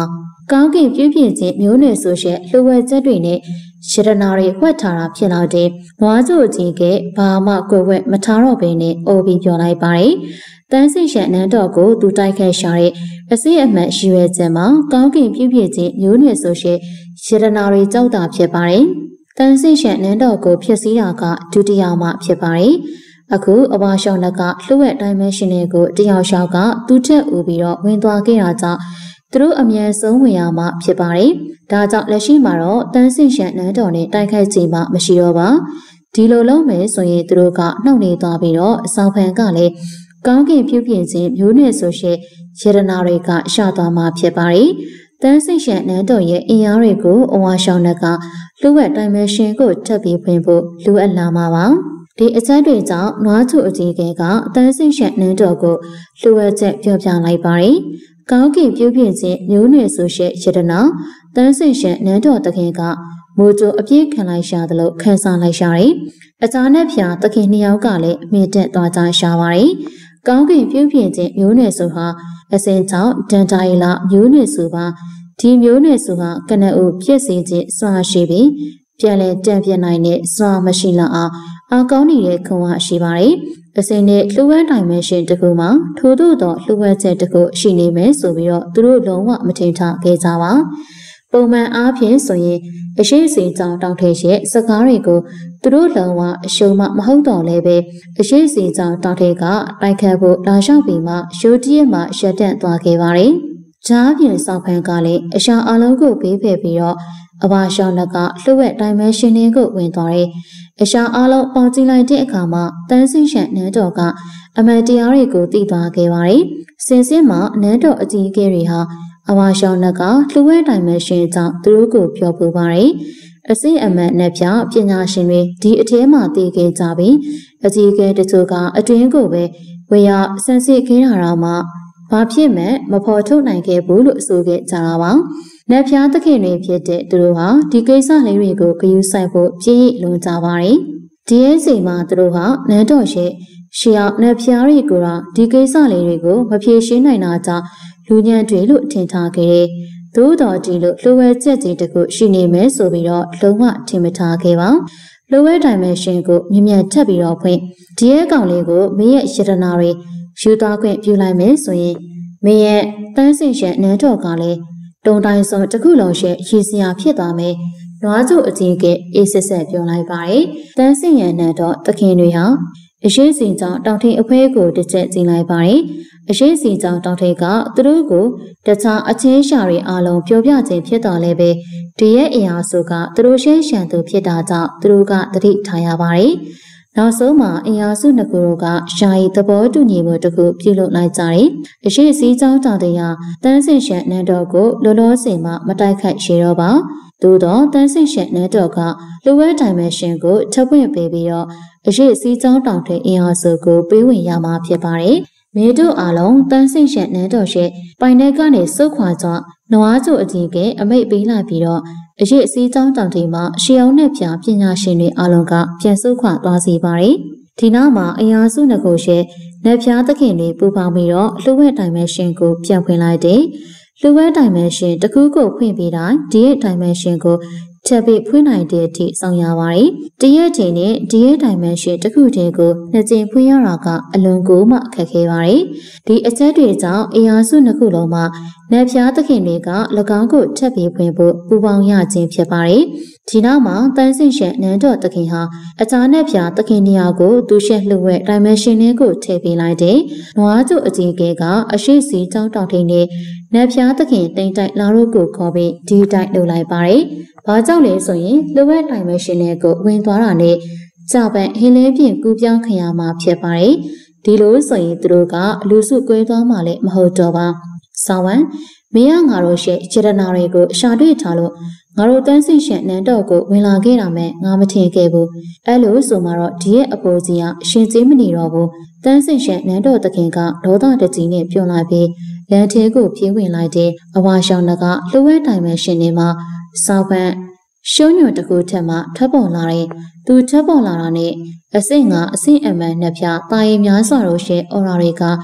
ကောင်းကင်ပြုပြင်ခြင်းမျိုးနွယ်ဆိုရှက်လှဝက်ချက်တွေနဲ့ရတနာတွေဝှက်ထားတာဖြစ်လာတဲ့နွားစုအကြီးကဘာမှကိုယ်ဝက်မထားတော့ဘဲနဲ့အိုပြီးပြောလိုက်ပါတယ်။တန်းစိတ်ရှက်နန်းတော်ကိုသူတိုက်ခတ်ရှာတဲ့အစိအမှတ်ရှိရွယ်ချက်မှာကောင်းကင်ပြုပြင်ခြင်းမျိုးနွယ်ဆိုရှက်ရတနာတွေကြောက်တာဖြစ်ပါတယ်။တန်းစိတ်ရှက်နန်းတော်ကိုဖျက်ဆီးတာကဒုတိယမှဖြစ်ပါတယ်။အခုအဘာရှောင်းကလှဝက်တိုင်းမဲရှင်တွေကိုတယောက်လျှောက်ကသူ့ထက်ဦးပြီးတော့ဝင်သွားခဲ့တာကြောင့်သူတို့အမြန်ဆုံးဝင်ရမှာဖြစ်ပါတယ်။ဒါကြောင့်လက်ရှိမှာတော့တန်းစင်ရှန်နန်းတော်နဲ့တိုက်ခိုက်ခြင်းမှမရှိတော့ပါ။ဒီလိုလုပ်မယ်ဆိုရင်သူတို့ကနှုတ်နေသွားပြီးတော့အဆောင်ဖန်ကလည်းကောင်းကင်ပြုပြင်ခြင်းမျိုးနွယ်ဆိုရှယ်ရတနာတွေကရှာသွားမှာဖြစ်ပါတယ်။တန်းစင်ရှန်နန်းတော်ရဲ့အင်အားတွေကိုအဝါရှောင်းကလှဝက်တိုင်းမဲရှင်ကိုထပ်ပြီးဖွင့်ဖို့လိုအပ်လာမှာပါ။ဒီအချက်တွေကြောင့်နွားစုအကြီးကဲကအတန်းစင်ရှန်နန်းတော်ကိုလှဝက်ချက်ပြောပြလိုက်ပါတယ်။ကောင်းကင်ပြုပြင်ခြင်းမျိုးနွယ်ဆိုရှယ်ရတနာတန်းစင်ရှန်နန်းတော်တခင်ကမိုးကြိုအပြည့်ခံလိုက်ရှာသလိုခန်းစားလိုက်ရှာတယ်။အကြားနဲ့ဖြာတခင်နှစ်ယောက်ကလည်းအမြင့်တက်သွားကြရှာပါတယ်။ကောင်းကင်ပြုပြင်ခြင်းမျိုးနွယ်ဆိုဟာအစင်ကြောင့်ဒန်တာရီလာမျိုးနွယ်ဆိုပါဒီမျိုးနွယ်ဆိုဟာကနအုပ်ဖြစ်စေခြင်းစွာရှိပြီးပြန်လဲတံပြနိုင်တဲ့စွာမရှိလောက်အောင်အကောင်းနေတဲ့ခွန်အားရှိပါတယ်။အစင်နဲ့လှူဝမ်းတိုင်းမဲရှင်တကူမှာထို့သို့သောလှူဝမ်းချက်တကူရှိနေမယ်ဆိုပြီးတော့သူတို့လုံးဝမထင်ထားခဲ့ကြပါ။ပုံမှန်အားဖြင့်ဆိုရင်အရှိစီကြောင့်တောင်းထည့်ရဲ့စကားတွေကိုသူတို့လုံးဝအရှုံးမမဟုတ်တော့လဲပဲအရှိစီကြောင့်တောင်းထည့်ကတိုက်ခတ်ဖို့လာလျှောက်ပြီးမှရှိုးတရက်မှရှက်တန့်သွားခဲ့ပါတယ်။ဂျားပြင်ဆောင်ဖန်ကလည်းအရှာအလုံးကိုပေးဖယ်ပြီးတော့အဘာရှောင်းလက်ကလှုပ်ဝက်တိုင်းမဲရှင်တွေကိုဝင်သွားတယ်။အရှာအလုံးပေါင်ကြည့်လိုက်တဲ့အခါမှာတန်းစင်ရှန်နန်းတော်ကအမှန်တရားတွေကိုသိသွားခဲ့ပါတယ်။စင်စစ်မှာနန်းတော်အကြီးအကဲတွေဟာအဘာရှောင်းလက်ကလှုပ်ဝက်တိုင်းမဲရှင်ကြောင့်သူတို့ကိုပြောပူပါတယ်။အစိအမှန်နဲ့ပြပညာရှင်တွေဒီအထဲမှာတည်ခဲ့ကြပြီးအကြီးအကဲတချို့ကအတွင်းကိုပဲဝေရဆန်းစစ်ခင်းလာတော့မှဘာဖြစ်မဲ့မဖော်ထုတ်နိုင်ခဲ့ဘူးလို့ဆိုခဲ့ကြတာပါ။လက်ဖျားသခင်တွေဖြစ်တဲ့သူတို့ဟာဒီကိစ္စလေးတွေကိုဂရုစိုက်ဖို့ပြည့်လွန်ကြပါတယ်။ဒီအချိန်မှာသူတို့ဟာနန်းတော်ရှေ့ရှေ့အောင်လက်ဖျားတွေကိုတော့ဒီကိစ္စလေးတွေကိုမဖြေရှင်းနိုင်တာကြောင့်လူညံတွေလို့ထင်ထားခဲ့တယ်။သို့တော်ဒီလိုလှဝဲချက်ကြီးတခုရှိနေမယ်ဆိုပြီးတော့လုံးဝထင်မထားခဲ့ပါ။လှဝဲတိုင်းမဲရှင်ကိုမြင်မြန်ထပ်ပြီးတော့ဖွင့်ဒီရဲ့ကောင်လေးကိုမင်းရဲ့ရတနာတွေယူသွားခွင့်ပြုလိုက်မယ်ဆိုရင်မင်းရဲ့တန်းစင်ရှန်နန်းတော်ကလည်းတုံတိုင်းစုံတစ်ခုလုံးရှယ်ရည်စရာဖြစ်သွားမယ်။နွားစုအကြီးကအေးဆက်ဆက်ပြောလိုက်ပါတယ်။တန်းစင်ရန်နန်းတော်သခင်တွေဟာအရှိစီကြောင့်တောင်ထိန်အဖွဲကိုတစ်ချက်ကျင်းလိုက်ပါတယ်။အရှိစီကြောင့်တောင်ထိန်ကသူတို့ကိုတခြားအချင်းရှာတွေအားလုံးပြောပြခြင်းဖြစ်တော်လဲပဲဒီရဲ့အရာစုကသူတို့ရှင်းရှန်သူဖြစ်တာကြောင့်သူတို့ကတတိထားရပါတယ်။နောက်ဆုံးမှာအင်အားစုနှစ်ခုတို့ကရှာရီသဘောတူညီမှုတစ်ခုပြုလုပ်လိုက်ကြတယ်။အရှိစည်းကြောင်းတောင်တရားတန်းစင်ရှန်နန်းတော်ကိုလောလောဆယ်မှမတိုက်ခိုက်ရှိတော့ပါ။သို့တော့တန်းစင်ရှန်နန်းတော်ကလူဝဲတိုင်းမဲရှင်ကိုထပ်ပွင့်ပေးပြီးတော့အရှိစည်းကြောင်းတောင်တဲ့အင်အားစုကိုပေးဝင်ရမှာဖြစ်ပါတယ်။မြေတို့အားလုံးတန်းစင်ရှန်နန်းတော်ရှိပိုင်တဲ့ကနေစုခွာကြောင့်နွားစုအကြီးကအမိတ်ပေးလိုက်ပြီးတော့အရေးအစည်းကြောင်းတောင်တွေမှာရှေးအောင်နဲ့ပြပညာရှင်တွေအားလုံးကပြန်ဆုတ်ခွာသွားစီပါတယ်။ဒီနောက်မှာအင်အားစုနှစ်ခုရှဲလက်ဖြားသခင်တွေပူပေါင်းပြီးတော့လှုပ်ဝက်တိုင်မဲရှင်ကိုပြန်ဖွင့်လိုက်တယ်။လှုပ်ဝက်တိုင်မဲရှင်တစ်ခုကိုဖွင့်ပြီးတိုင်းဒီရဲ့တိုင်မဲရှင်ကိုထပ်ပြီးဖွင့်နိုင်တဲ့အထိဆောင်ရပါတယ်။တရက်ချိန်နဲ့ဒီရဲ့တိုင်မဲရှင်တစ်ခုတည်းကိုနှစ်ကြိမ်ဖွင့်ရတာကအလွန်ကိုမှအခက်ခဲပါတယ်။ဒီအချက်တွေကြောင့်အင်အားစုနှစ်ခုလုံးမှာလက်ဖြားသခင်တွေက၎င်းကိုထပ်ပြီးဖွင့်ဖို့ပူပေါင်းရခြင်းဖြစ်ပါတယ်။ဒီနောက်မှာတန်းစင်ရှန်နန်းတော်သခင်ဟာအချားနဲ့ဖြာသခင်နေရာကိုသူရှက်လှုပ်ဝဲတိုင်မဲရှင်လေးကိုထည့်ပေးလိုက်တယ်။နွားကျုပ်အကြီးကဲကအရှိစီကြောင်းတောင်ထိန်နဲ့နတ်ဖြားသခင်တိမ်တိုက်လာတို့ကိုခေါ်ပြီးဒီတိုက်လှုပ်လိုက်ပါတယ်။ဘာကြောင့်လဲဆိုရင်လှုပ်ဝဲတိုင်မဲရှင်လေးကိုဝင်သွားတာနဲ့ကြပန်ဟင်းလေးပြင်ကူးပြောင်းခရမှာဖြစ်ပါတယ်။ဒီလိုဆိုရင်သူတို့ကလူစုကွဲသွားမှလည်းမဟုတ်တော့ပါ။ဆောင်းဝမ်မင်းကငါတို့ရှေ့ခြေရနာတွေကိုရှာတွေ့ထားလို့ငါတို့တန်းစင်ရှန်နန်းတော်ကိုဝင်လာခဲ့တာမဲ့ငါမထင်ခဲ့ဘူးအဲ့လိုဆိုမှတော့ဒီရဲ့အပေါ်ကြီးကရှင်ကျေးမနေတော့ဘူးတန်းစင်ရှန်နန်းတော်တခင်ကဒေါသတကြီးနဲ့ပြုံလိုက်ပြီးလမ်းထဲကိုပြေးဝင်လိုက်တဲ့အဝါရှောင်းကလှဝဲတိုင်မဲရှင်နေမှာစောက်ပန့်ရှုံးညွန့်တကူထက်မှထပ်ပေါ်လာတဲ့သူထပ်ပေါ်လာတာနဲ့အဆင့်ကအဆင့်အမှန်နှစ်ဖြာတာရီများစွာတို့ရှေ့အော်ရာတွေက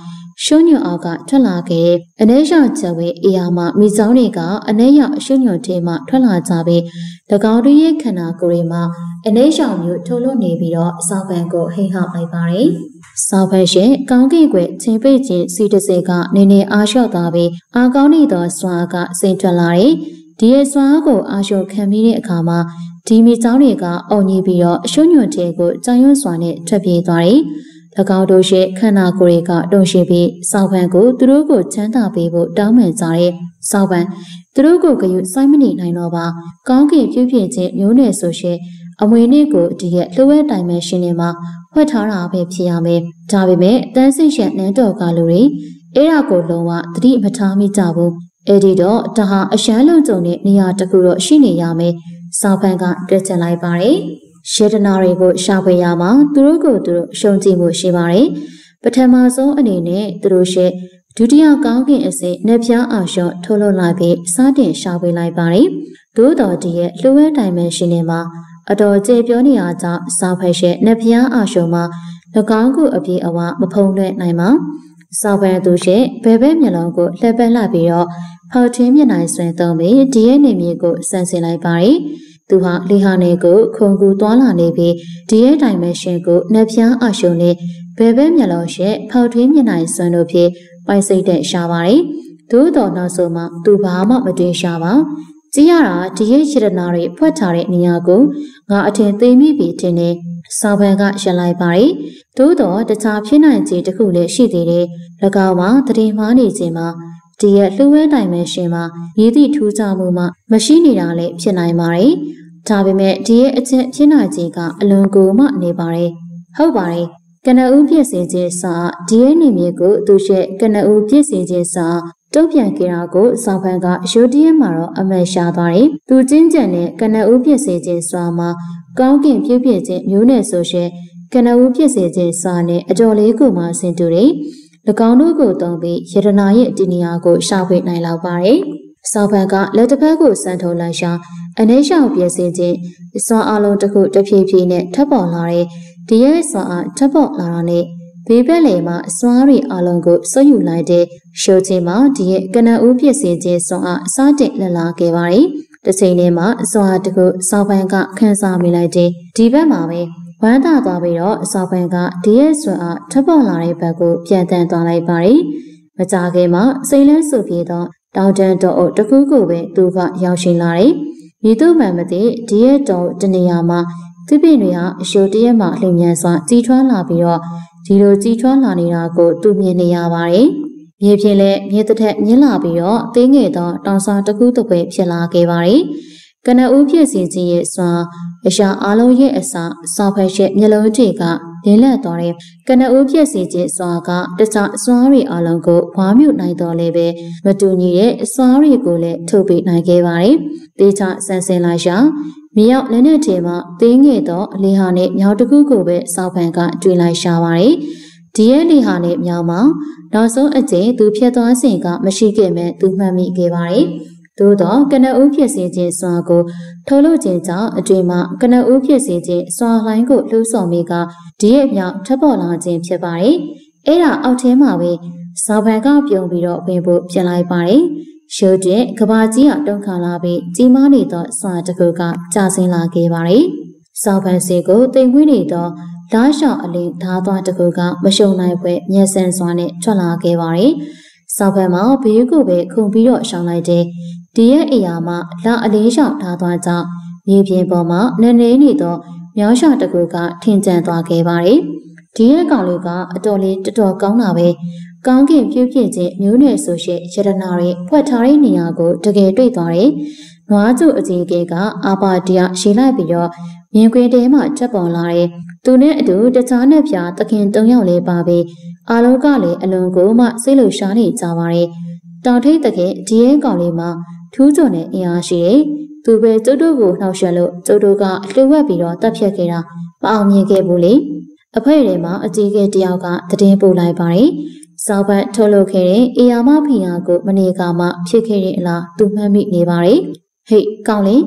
ရှုံညွန့်အောက်ကထွက်လာခဲ့တဲ့အနှဲရောက်ချက်ဝဲအရာမှမိစောင်းတွေကအနှဲရောက်ရှုံညွန့်ထဲမှထွက်လာကြပြီး၎င်းတို့ရဲ့ခန္ဓာကိုယ်တွေမှာအနှဲရောက်မျိုးထုတ်လွှတ်နေပြီးတော့စောက်ပန်ကိုဟိဟောက်လိုက်ပါတယ်။စောက်ပန်ရှင်ကောင်းကင်ကွယ်ချင်းပိတ်ခြင်းစီတစေကနေနေအားလျှော့သွားပြီးအာကောင်းနေသောစွာကစိန်ထွက်လာတယ်။ဒီရဲ့စွာကိုအာလျှော့ခံပြီးတဲ့အခါမှာဒီမိစောင်းတွေကအုံညီပြီးတော့ရှုံညွန့်ထဲကိုကြောင်ရွံ့စွာနဲ့ထွက်ပြေးသွားတယ်။၎င်းတို့ရဲ့ခန္ဓာကိုယ်တွေကတုံရှိပြီးစောက်ပန်ကိုသူတို့ကိုချမ်းသာပေးဖို့တောင်းပန်ကြတဲ့စောက်ပန်သူတို့ကိုဂရုစိုက်မနေနိုင်တော့ပါကောင်းကင်ပြုပြင်ခြင်းမျိုးနွယ်ဆိုရှင်အမွေနေ့ကိုဒီရဲ့လှုပ်ဝဲတိုင်မဲ့ရှင်တွေမှာဖွက်ထားတာပဲဖြစ်ရမယ်ဒါပေမဲ့တန်းစိတ်ရှက်နန်းတော်ကလူတွေအဲ့ဒါကိုလုံးဝသတိမထားမိကြဘူးအဲ့ဒီတော့ဒါဟာအရှမ်းလုံးကြုံတဲ့နေရာတစ်ခုတော့ရှိနေရမယ်စောက်ပန်ကတွက်ချင်လိုက်ပါတယ်ယေဒနာတွေကိုရှာဖွေရမှာသူတို့ကိုသူတို့ရှုံကြည့်မှုရှိပါတယ်ပထမဆုံးအနေနဲ့သူတို့ရှေ့ဒုတိယကောင်းကင်အစစ်နှပြားအောင်လျှော့ထိုးလွှတ်လိုက်ပြီးစတင်ရှာဖွေလိုက်ပါတယ်သို့တော်ဒီရဲ့လှုပ်ဝဲတိုင်မဲ့ရှင်တွေမှာအတော်ကျေပြောနေရကြောင်းစောက်ဖက်ရှေ့နှပြားအောင်လျှော့မှာ၎င်းကိုအပြေအဝမဖုံးလွှဲနိုင်ပါစောက်ဖက်သူရှေ့ဘယ်ဘက်မျက်လုံးကိုလှည့်ပန်းလိုက်ပြီးတော့ဖောက်ထင်းမျက်နှာဆွဲသုံးပြီးဒီရဲ့နေမြေကိုဆန်းစင်လိုက်ပါတယ်သူဟာလေဟာနေကိုခုံကူသွားလာနေပြီးဒီရဲ့တိုင်မဲ့ရှင်ကိုနှပြားအရှုံနဲ့ဘယ်ဘက်မျက်လုံးရှေ့ဖောက်ထင်းမျက်နှာဆွဲလို့ဖြစ်ပိုင်စိတ်တဲ့ရှာပါတယ်သို့တော်နောက်ဆုံးမှသူဘာမှမတွေ့ရှာပါကြည့်ရတာဒီရဲ့ရတနာတွေဖွက်ထားတဲ့နေရာကိုငါအထင်သိမိပြီထင်တယ်စောက်ပန်ကရှင်းလိုက်ပါတယ်သို့တော်တခြားဖြစ်နိုင်ခြေတစ်ခုလည်းရှိသေးတယ်၎င်းမှာတည်မှားနေခြင်းမှာဒီရဲ့လှုပ်ဝဲတိုင်မဲ့ရှင်မှာရည်သည့်ထူးခြားမှုမှမရှိနေတာလည်းဖြစ်နိုင်ပါတယ်ဒါပေမဲ့ဒီရဲ့အချက်ဖြစ်နိုင်ခြေကအလွန်ကိုမှနေပါတယ်ဟုတ်ပါတယ်ကနဦးပြည့်စင်ခြင်းစာဒီရဲ့နေမြေကိုသူရှိကနဦးပြည့်စင်ခြင်းစာတုံ့ပြန်ကြတာကိုစောင်ဖန်ကရိုဒီရဲ့မှာတော့အမှန်ရှာသွားတယ်သူချင်းကြံတဲ့ကနဦးပြည့်စင်ခြင်းစာမှာကောင်းကင်ပြုပြင်ခြင်းမျိုးနဲ့ဆိုရှင်ကနဦးပြည့်စင်ခြင်းစာနဲ့အတော်လေးကိုမှဆင်တူတယ်၎င်းတို့ကိုတုံးပြီးယတနာရဲ့ဒီနေရာကိုရှာဖွေနိုင်လောက်ပါတယ်စောင်ဖန်ကလက်တစ်ဖက်ကိုစမ်းထုတ်လိုက်ရှာအနေရှောင်ပြည့်စင်ခြင်းစွမ်းအလုံးတစ်ခုတဖြည်းဖြည်းနဲ့ထပ်ပေါ်လာတဲ့ဒီရဲ့စွမ်းအားထပ်ပေါ်လာတာနဲ့ဘေးဘက်လေမှာစွမ်းရီအလုံးကိုဆွယူလိုက်တဲ့ရှိုးချင်းမှာဒီရဲ့ကနဦးပြည့်စင်ခြင်းစွမ်းအားအစတင်လက်လာခဲ့ပါတယ်တစ်ချိန်တည်းမှာစွမ်းအားတစ်ခုစောင်ဖန်ကခန်းစားမိလိုက်တဲ့ဒီဘက်မှာပဲဝမ်းသာသွားပြီးတော့စောင်ဖန်ကဒီရဲ့စွမ်းအားထပ်ပေါ်လာတဲ့ဘက်ကိုပြန်တန်းသွားလိုက်ပါတယ်မကြခင်မှာစိတ်လန်းဆူပြေတော့တောင်တန်းတော်အုပ်တစ်ခုကိုပဲသူကရောက်ရှိလာတယ်။ဤသို့မှမသိဒီရဲ့တော်တနေရာမှာသူပြင်တွေဟာအရှိုတရက်မှလှိမ်မြန်စွာကြီးထွားလာပြီးတော့ဒီလိုကြီးထွားလာနေတာကိုသူမြင်နေရပါတယ်။မြေပြင်လည်းမြေတစ်ထက်မြင့်လာပြီးတော့သေးငယ်သောတောင်စာတစ်ခုတစ်ပွဲဖြစ်လာခဲ့ပါတယ်။ကနဦးဖြစ်စီခြင်းရဲ့စွာအရှာအားလုံးရဲ့အစာစောက်ဖက်ရဲ့မျက်လုံးတွေကလင်းလက်သွားတဲ့ကနဦးဖြစ်စီခြင်းစွာကတခြားစွာရီအလုံးကိုဝါမြုပ်နိုင်တော်လည်းပဲမတူညီတဲ့စွာရီကိုလည်းထုတ်ပေးနိုင်ခဲ့ပါတယ်။တေချာဆန်းစင်လိုက်ရှာမြေရောက်လက်နဲ့ထဲမှာသေးငယ်သောအလင်းဟာနဲ့မြောက်တစ်ခုကိုပဲစောက်ဖန်ကတွေ့လိုက်ရှာပါတယ်။ဒီရဲ့လေဟာနဲ့မြောက်မှာနောက်ဆုံးအကျဉ်သူဖြတ်သွားစဉ်ကမရှိခဲ့မဲ့သူမှတ်မိခဲ့ပါတယ်။သို့တော့ကနဦးဖြစ်စီခြင်းစွာကိုထုတ်လုပ်ခြင်းကြောင့်အတွေ့မှာကနဦးဖြစ်စီခြင်းစွာလိုင်းကိုလှုပ်ဆောင်မိကဒီရဲ့မြောက်ထပ်ပေါ်လာခြင်းဖြစ်ပါတယ်။အဲ့ဒါအောက်ထဲမှာပဲစောက်ဖန်ကပြုံပြီးတော့ဝင်ဖို့ပြင်လိုက်ပါတယ်။ရှိုးတဲ့ကဘာကြီးကတုံခါလာပြီးကြီးမားနေသောစွာတစ်ခုကကျဆင်းလာခဲ့ပါတယ်။စောက်ဖန်စီကိုတိမ်ဝင်းနေသောဓာတ်လျှောက်အလင်းဓာတ်သွားတစ်ခုကမရှုံနိုင်ဖွယ်မျက်စင်စွာနဲ့ထွက်လာခဲ့ပါတယ်။စောက်ဖန်မှာဘေးကိုပဲခုန်ပြီးတော့ရှောင်လိုက်တဲ့ဒီရဲ့အရာမှာလာအလေးလျှောက်ထားသွားကြောင်းမြေပြင်ပေါ်မှာနည်းနည်းနေသောမြောင်းရှာတစ်ခုကထင်ကျန်သွားခဲ့ပါတယ်။ဒီရဲ့ကောင်လေးကအတော်လေးတော်တော်ကောင်းတာပဲ။ကောင်းကင်ပြုပြင်ခြင်းမျိုးနွယ်ဆိုရှေ့ရတနာတွေဖွက်ထားတဲ့နေရာကိုတကယ်တွေ့သွားတယ်။နွားကျုအကြီးကဲကအာပါတရရှည်လိုက်ပြီးတော့မြင်ကွင်းထဲမှာချက်ပေါ်လာတယ်။သူနဲ့အတူတခြားနဲ့ပြသခင်၃ယောက်လေးပါပြီးအားလုံးကလည်းအလွန်ကိုမှစိတ်လှရှားနေကြပါတယ်။တောင်ထိပ်တကယ်ဒီရဲ့ကောင်လေးမှာထူးချွန်တဲ့အင်အားရှိတယ်။သူပဲကျုပ်တို့ကိုနှောက်ယှက်လို့ကျုပ်တို့ကလှုပ်ဝက်ပြီးတော့တပ်ဖြတ်ခဲ့တာမအောင်မြင်ခဲ့ဘူးလေ။အဖေတွေမှာအကြီးကဲတယောက်ကသတင်းပို့လိုက်ပါတယ်။စောက်ပတ်ထုတ်လုပ်ခဲ့တဲ့အေယာမဖီယာကိုမနေကမှဖြစ်ခဲ့တဲ့အလားသူမှတ်မိနေပါတယ်။ဟေ့ကောင်းလေ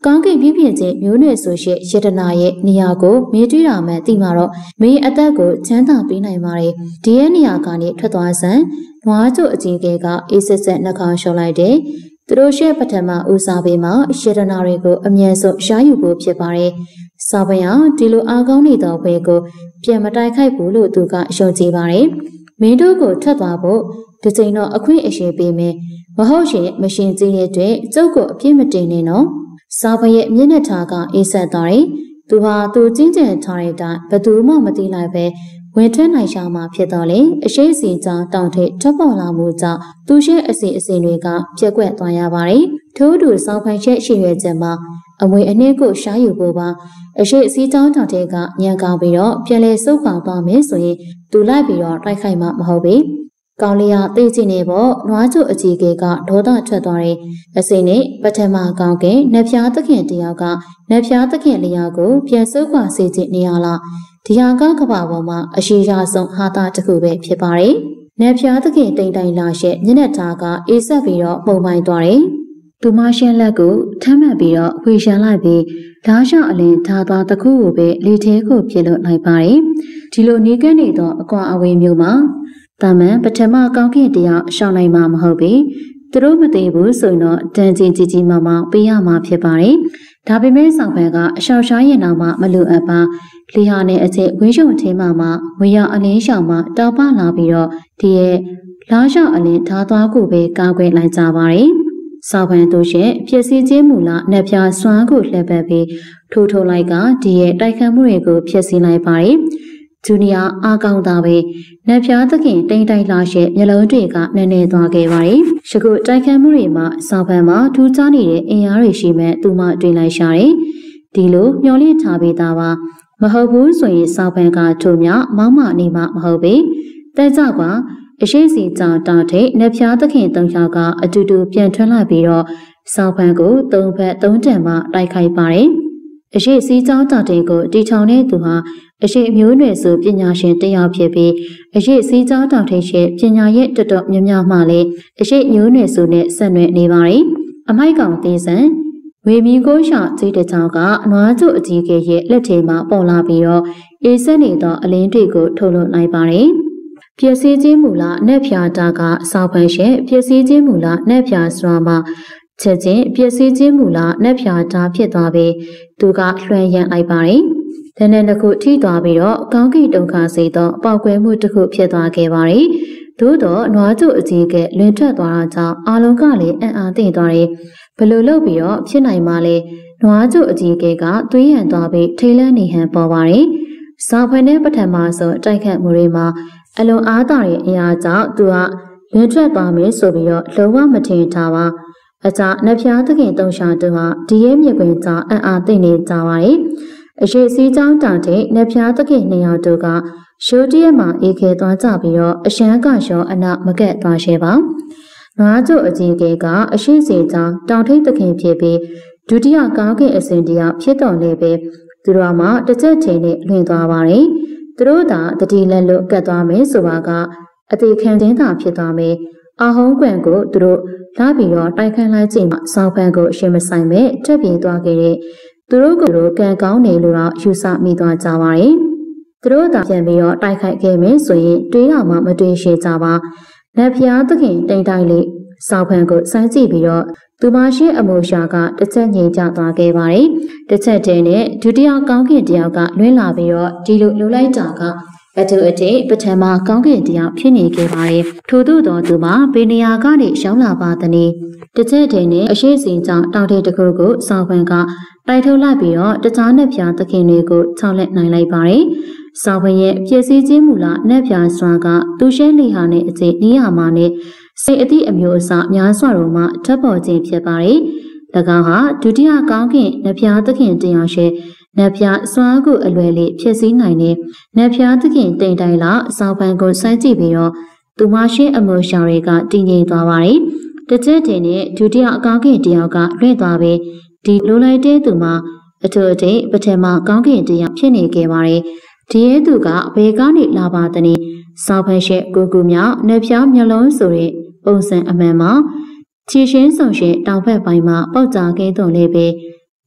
ကောင်းကင်ပြည့်ပြည့်ချင်းမျိုးနွယ်ဆိုရှိယတနာရဲ့နေရာကိုမေးတွေးရမှသိမှာတော့မင်းအသက်ကိုချမ်းသာပေးနိုင်ပါတယ်။ဒီရဲ့နေရာကနေထွက်သွားစမ်းနွားကျိုအကြီးကဲကအေးဆက်ဆက်နှာခေါင်းလျှော်လိုက်တယ်။သူတို့ရှေ့ပထမဦးစားပေးမှာယတနာတွေကိုအမြဲဆုံးရှားယူဖို့ဖြစ်ပါတယ်။စာပန်ဟာဒီလိုအားကောင်းနေသောဘွဲကိုပြန်မတိုက်ခိုက်ဘူးလို့သူကယုံကြည်ပါတယ်။မင်းတို့ကိုထွက်သွားဖို့ဒီချိန်တော့အခွင့်အရေးပေးမယ်။မဟုတ်ရင်မရှင်ကြီးရဲ့အတွက်ကျုပ်ကိုအပြစ်မတင်နဲ့နော်။စာပရဲ့မျက်နှာထားကအေးဆက်သွားတယ်။သူဟာသူကျင်းကျန်ထားတဲ့အတိုင်းဘယ်သူမှမသိလိုက်ပဲဝင်ထွက်နိုင်ရှာမှဖြစ်တော့လေအရှိစီကြောင့်တောင်ထိပ်ထွက်ပေါ်လာမှုကြောင့်သူရှိအစီအစဉ်တွေကပြက်ကွက်သွားရပါတယ်။ထို့သူစောင်းဖိုင်ချက်ရှိရွယ်ချက်မှာအမွေအနှစ်ကိုရှားယူဖို့ပါအရှိစီကြောင်းတောင်ထိပ်ကညံကောင်းပြီးတော့ပြန်လဲစုပ်ကောင်းသွားမယ်ဆိုရင်သူလိုက်ပြီးတော့တိုက်ခိုက်မှမဟုတ်ဘူး။ကောင်းလေးကသိချင်နေပေါ့နွားကျုပ်အကြီးကဲကဒေါသထွက်သွားတယ်အစိနဲ့ပထမကောင်းကဲနဖျားသခင်တယောက်ကနဖျားသခင်လျာကိုပြန်ဆုပ်ခွာစေချင်နေရလားဒီဟာကကဘာပေါ်မှာအရှိရာဆုံးဟာတာတစ်ခုပဲဖြစ်ပါတယ်နဖျားသခင်တိမ်တိုင်လာရှက်ညနေသားကအေးဆက်ပြီးတော့မှုန်ပိုင်သွားတယ်သူမရှင်းလက်ကိုထမ်းမှတ်ပြီးတော့ဝေရှမ်းလိုက်ပြီးဓာရှောင်းအလင်းထားသွားတစ်ခုကိုပဲလေထဲကိုပြစ်လို့လိုက်ပါတယ်ဒီလိုနေခဲ့နေတော့အကွာအဝေးမျိုးမှာတာမန်ပထမကောင်းကင်တရားရှောင်းနိုင်မှာမဟုတ်ပြီသူတို့မသိဘူးဆိုရင်တော့တန်ချင်းကြီးကြီးမားမားပေးရမှာဖြစ်ပါတယ်ဒါပေမဲ့ဆောင်ဖန်ကအရှောက်ရှားရင်တော့မှမလိုအပ်ပါလီဟာနဲ့အချက်ဝင်းရှုံထင်းမှဝေရအလင်းရှောင်းမှတောက်ပလာပြီးတော့ဒီရဲ့လားရှောင်းအလင်းထားသွားကိုပဲကာကွယ်လိုက်ကြပါတယ်ဆောင်ဖန်တို့ရဲ့ဖြစ်စည်းခြင်းမူလားနှက်ပြစွမ်းကိုလှည့်ပတ်ပြီးထိုးထိုးလိုက်ကဒီရဲ့တိုက်ခတ်မှုတွေကိုဖြစ်စည်းလိုက်ပါတယ်ဂျူနီယာအားကောင်းတာပဲနတ်ဖျားသခင်တိမ်တိုင်လာရှက်မျက်လုံးတွေကနည်းနည်းသွားခဲ့ပါတယ်။ရှကုတိုက်ခတ်မှုတွေမှာစောင်းဖန်မှာထူးခြားနေတဲ့အင်အားတွေရှိမဲ့သူမှတွေ့လိုက်ရှာတယ်။ဒီလိုမျောလင့်ထားပေးတာပါ။မဟုတ်ဘူးဆိုရင်စောင်းဖန်ကထိုမြမောင်းမနေမှမဟုတ်ပေ။တဲ့ကြပါအရှိစီကြောင့်တာထိတ်နတ်ဖျားသခင်၃ယောက်ကအတူတူပြန်ထွက်လာပြီးတော့စောင်းဖန်ကို၃ဖက်၃တန်မှတိုက်ခိုက်ပါတယ်။အရှိစီကြောင်းတာတိတ်ကိုတီထောင်တဲ့သူဟာအရှိအမျိုးနွယ်စုပညာရှင်တယောက်ဖြစ်ပြီးအရှိစီးကြောင်းတောင်ထိပ်ရှိပညာရဲ့တော်တော်များများမှလည်းအရှိမျိုးနွယ်စုနဲ့ဆက်နွယ်နေပါတယ်။အမိုက်ကောင်သေးစံဝေမီကိုရှောင်းကြီးတဲ့ကြောင်ကအနွားကျုပ်အကြီးကဲရဲ့လက်ထဲမှာပေါ်လာပြီးတော့အေးဆက်နေသောအလင်းတွေကိုထုတ်လွှတ်လိုက်ပါတယ်။ပြည့်စည်ခြင်းမူလားနက်ဖြာတာကစောက်ဖန်ရှက်ပြည့်စည်ခြင်းမူလားနက်ဖြာစွာမှာချက်ချင်းပြည့်စည်ခြင်းမူလားနက်ဖြာတာဖြစ်သွားပြီးသူကလွှမ်းရမ်းလိုက်ပါတယ်။တနက်တစ်ခုထိသွားပြီးတော့ကောင်းကင်တုံခါစေသောပေါက်ကွဲမှုတစ်ခုဖြစ်သွားခဲ့ပါတယ်။သို့တော့နွားကျုပ်အကြီးကလွင်ထွက်သွားတာကြောင့်အားလုံးကလည်းအံ့အားသင့်သွားတယ်။ဘယ်လိုလုပ်ပြီးတော့ဖြစ်နိုင်မှလဲနွားကျုပ်အကြီးကသွေးရန်သွားပြီးထိလန်းနေဟန်ပေါ်ပါတယ်။စာဖွယ်နဲ့ပထမဆုံးတိုက်ခတ်မှုတွေမှာအလွန်အားသာတဲ့အရာကြောင့်သူကလွင်ထွက်သွားမယ်ဆိုပြီးတော့လုံးဝမထင်ထားပါ။အကြနဖျားသခင်တုံရှာတူဟာဒီရဲ့မြက်ကွင်းကြောင့်အံ့အားသင့်နေကြပါတယ်။အရှိစီးကြောင်းတောင်ထိပ်နဖျားသခင်နှစ်ယောက်တို့ကရှိုးတရက်မှာအေးခဲသွားကြပြီးတော့အရှမ်းကရောအနာမကက်သွားရှဲပါ။နွားကျုပ်အကြီးကဲကအရှိစီကြောင်းတောင်ထိပ်သခင်ဖြစ်ပြီးဒုတိယကောင်းကင်အစဉ်တရားဖြစ်တော်လေပဲသူတို့မှတစ်ချက်ချိန်နဲ့လွင်သွားပါတယ်။သူတို့သာတတိလက်လွတ်ကတ်သွားမယ်ဆိုပါကအသေးခံခြင်းသာဖြစ်သွားမယ်။အာဟုံးကွန်ကိုသူတို့လာပြီးတော့တိုက်ခန်းလိုက်ချိန်မှာစောင်းဖန်ကိုအရှင်မဆိုင်မဲ့ထပ်ပြေးသွားခဲ့တဲ့သူတို့ကကံကောင်းတယ်လို့တော့ယူဆမိသွားကြပါတယ်။သူတို့သာပြန်ပြီးတော့တိုက်ခိုက်ခဲ့မယ်ဆိုရင်တွေးတော့မှမတွေးရှိကြပါ။နတ်ဖျားသခင်တိမ်တိုက်လေးစောင်းဖန်ကိုစိုင်းကြည့်ပြီးတော့သူမရှိအမိုရှာကတစ်ချက်ငြိမ်ကျသွားခဲ့ပါတယ်။တစ်ချက်တည်းနဲ့ဒုတိယကောင်းကင်တယောက်ကလွှင့်လာပြီးတော့ဒီလိုလှူလိုက်တာကအတူအတိတ်ပထမကောင်းကင်တရားဖြစ်နေခဲ့ပါတယ်။ထို့သို့သောသူမှာဘေးနေရာကနေရှောင်းလာပါသည်။တစ်ချက်တည်းနဲ့အရှိစဉ်ကြောင့်တောင်ထိပ်တစ်ခုကိုစောင်းဖန်ကတိုက်ထုတ်လိုက်ပြီးတော့တခြားနက်ဖြာသခင်တွေကိုခြောက်လက်နိုင်လိုက်ပါတယ်။စောင်းဖန်ရဲ့ပြည့်စည်ခြင်းမူလားနက်ဖြာစွာကသူရှဲလေဟာနဲ့အကျိနီးဟာမှာနဲ့စိတ်အသည့်အမျိုးအစားများစွာတို့မှထပ်ပေါ်ခြင်းဖြစ်ပါတယ်။၎င်းဟာဒုတိယကောင်းကင်နက်ဖြာသခင်တရားရှိနတ်ဖျားစွားကိုအလွယ်လေးဖြစ်စည်းနိုင်တဲ့နတ်ဖျားသခင်တိမ်တိုင်လာစောင်းပန်ကိုစိုက်ကြည့်ပြီးတော့သူမရှိအမိုရှာတွေကတည်ငြိမ်သွားပါတယ်။တစ်ချက်တည်းနဲ့ဒုတိယအကောင်းကင်တယောက်ကလွှင့်သွားပြီးဒီလိုလိုက်တဲ့သူမှာအထူးအထိပ်ပထမကောင်းကင်တရားဖြစ်နေခဲ့ပါတယ်။ဒီရဲ့သူကဘယ်ကနေလာပါသနည်းစောင်းဖန်ရှိကိုကူမြောက်နတ်ဖျားမျက်လုံးဆိုတဲ့ပုံစံအမှန်မှာခြေရှင်းဆောင်ရှိတောင်ဘက်ပိုင်းမှာပေါက်ကြားခဲ့တော်လဲပဲ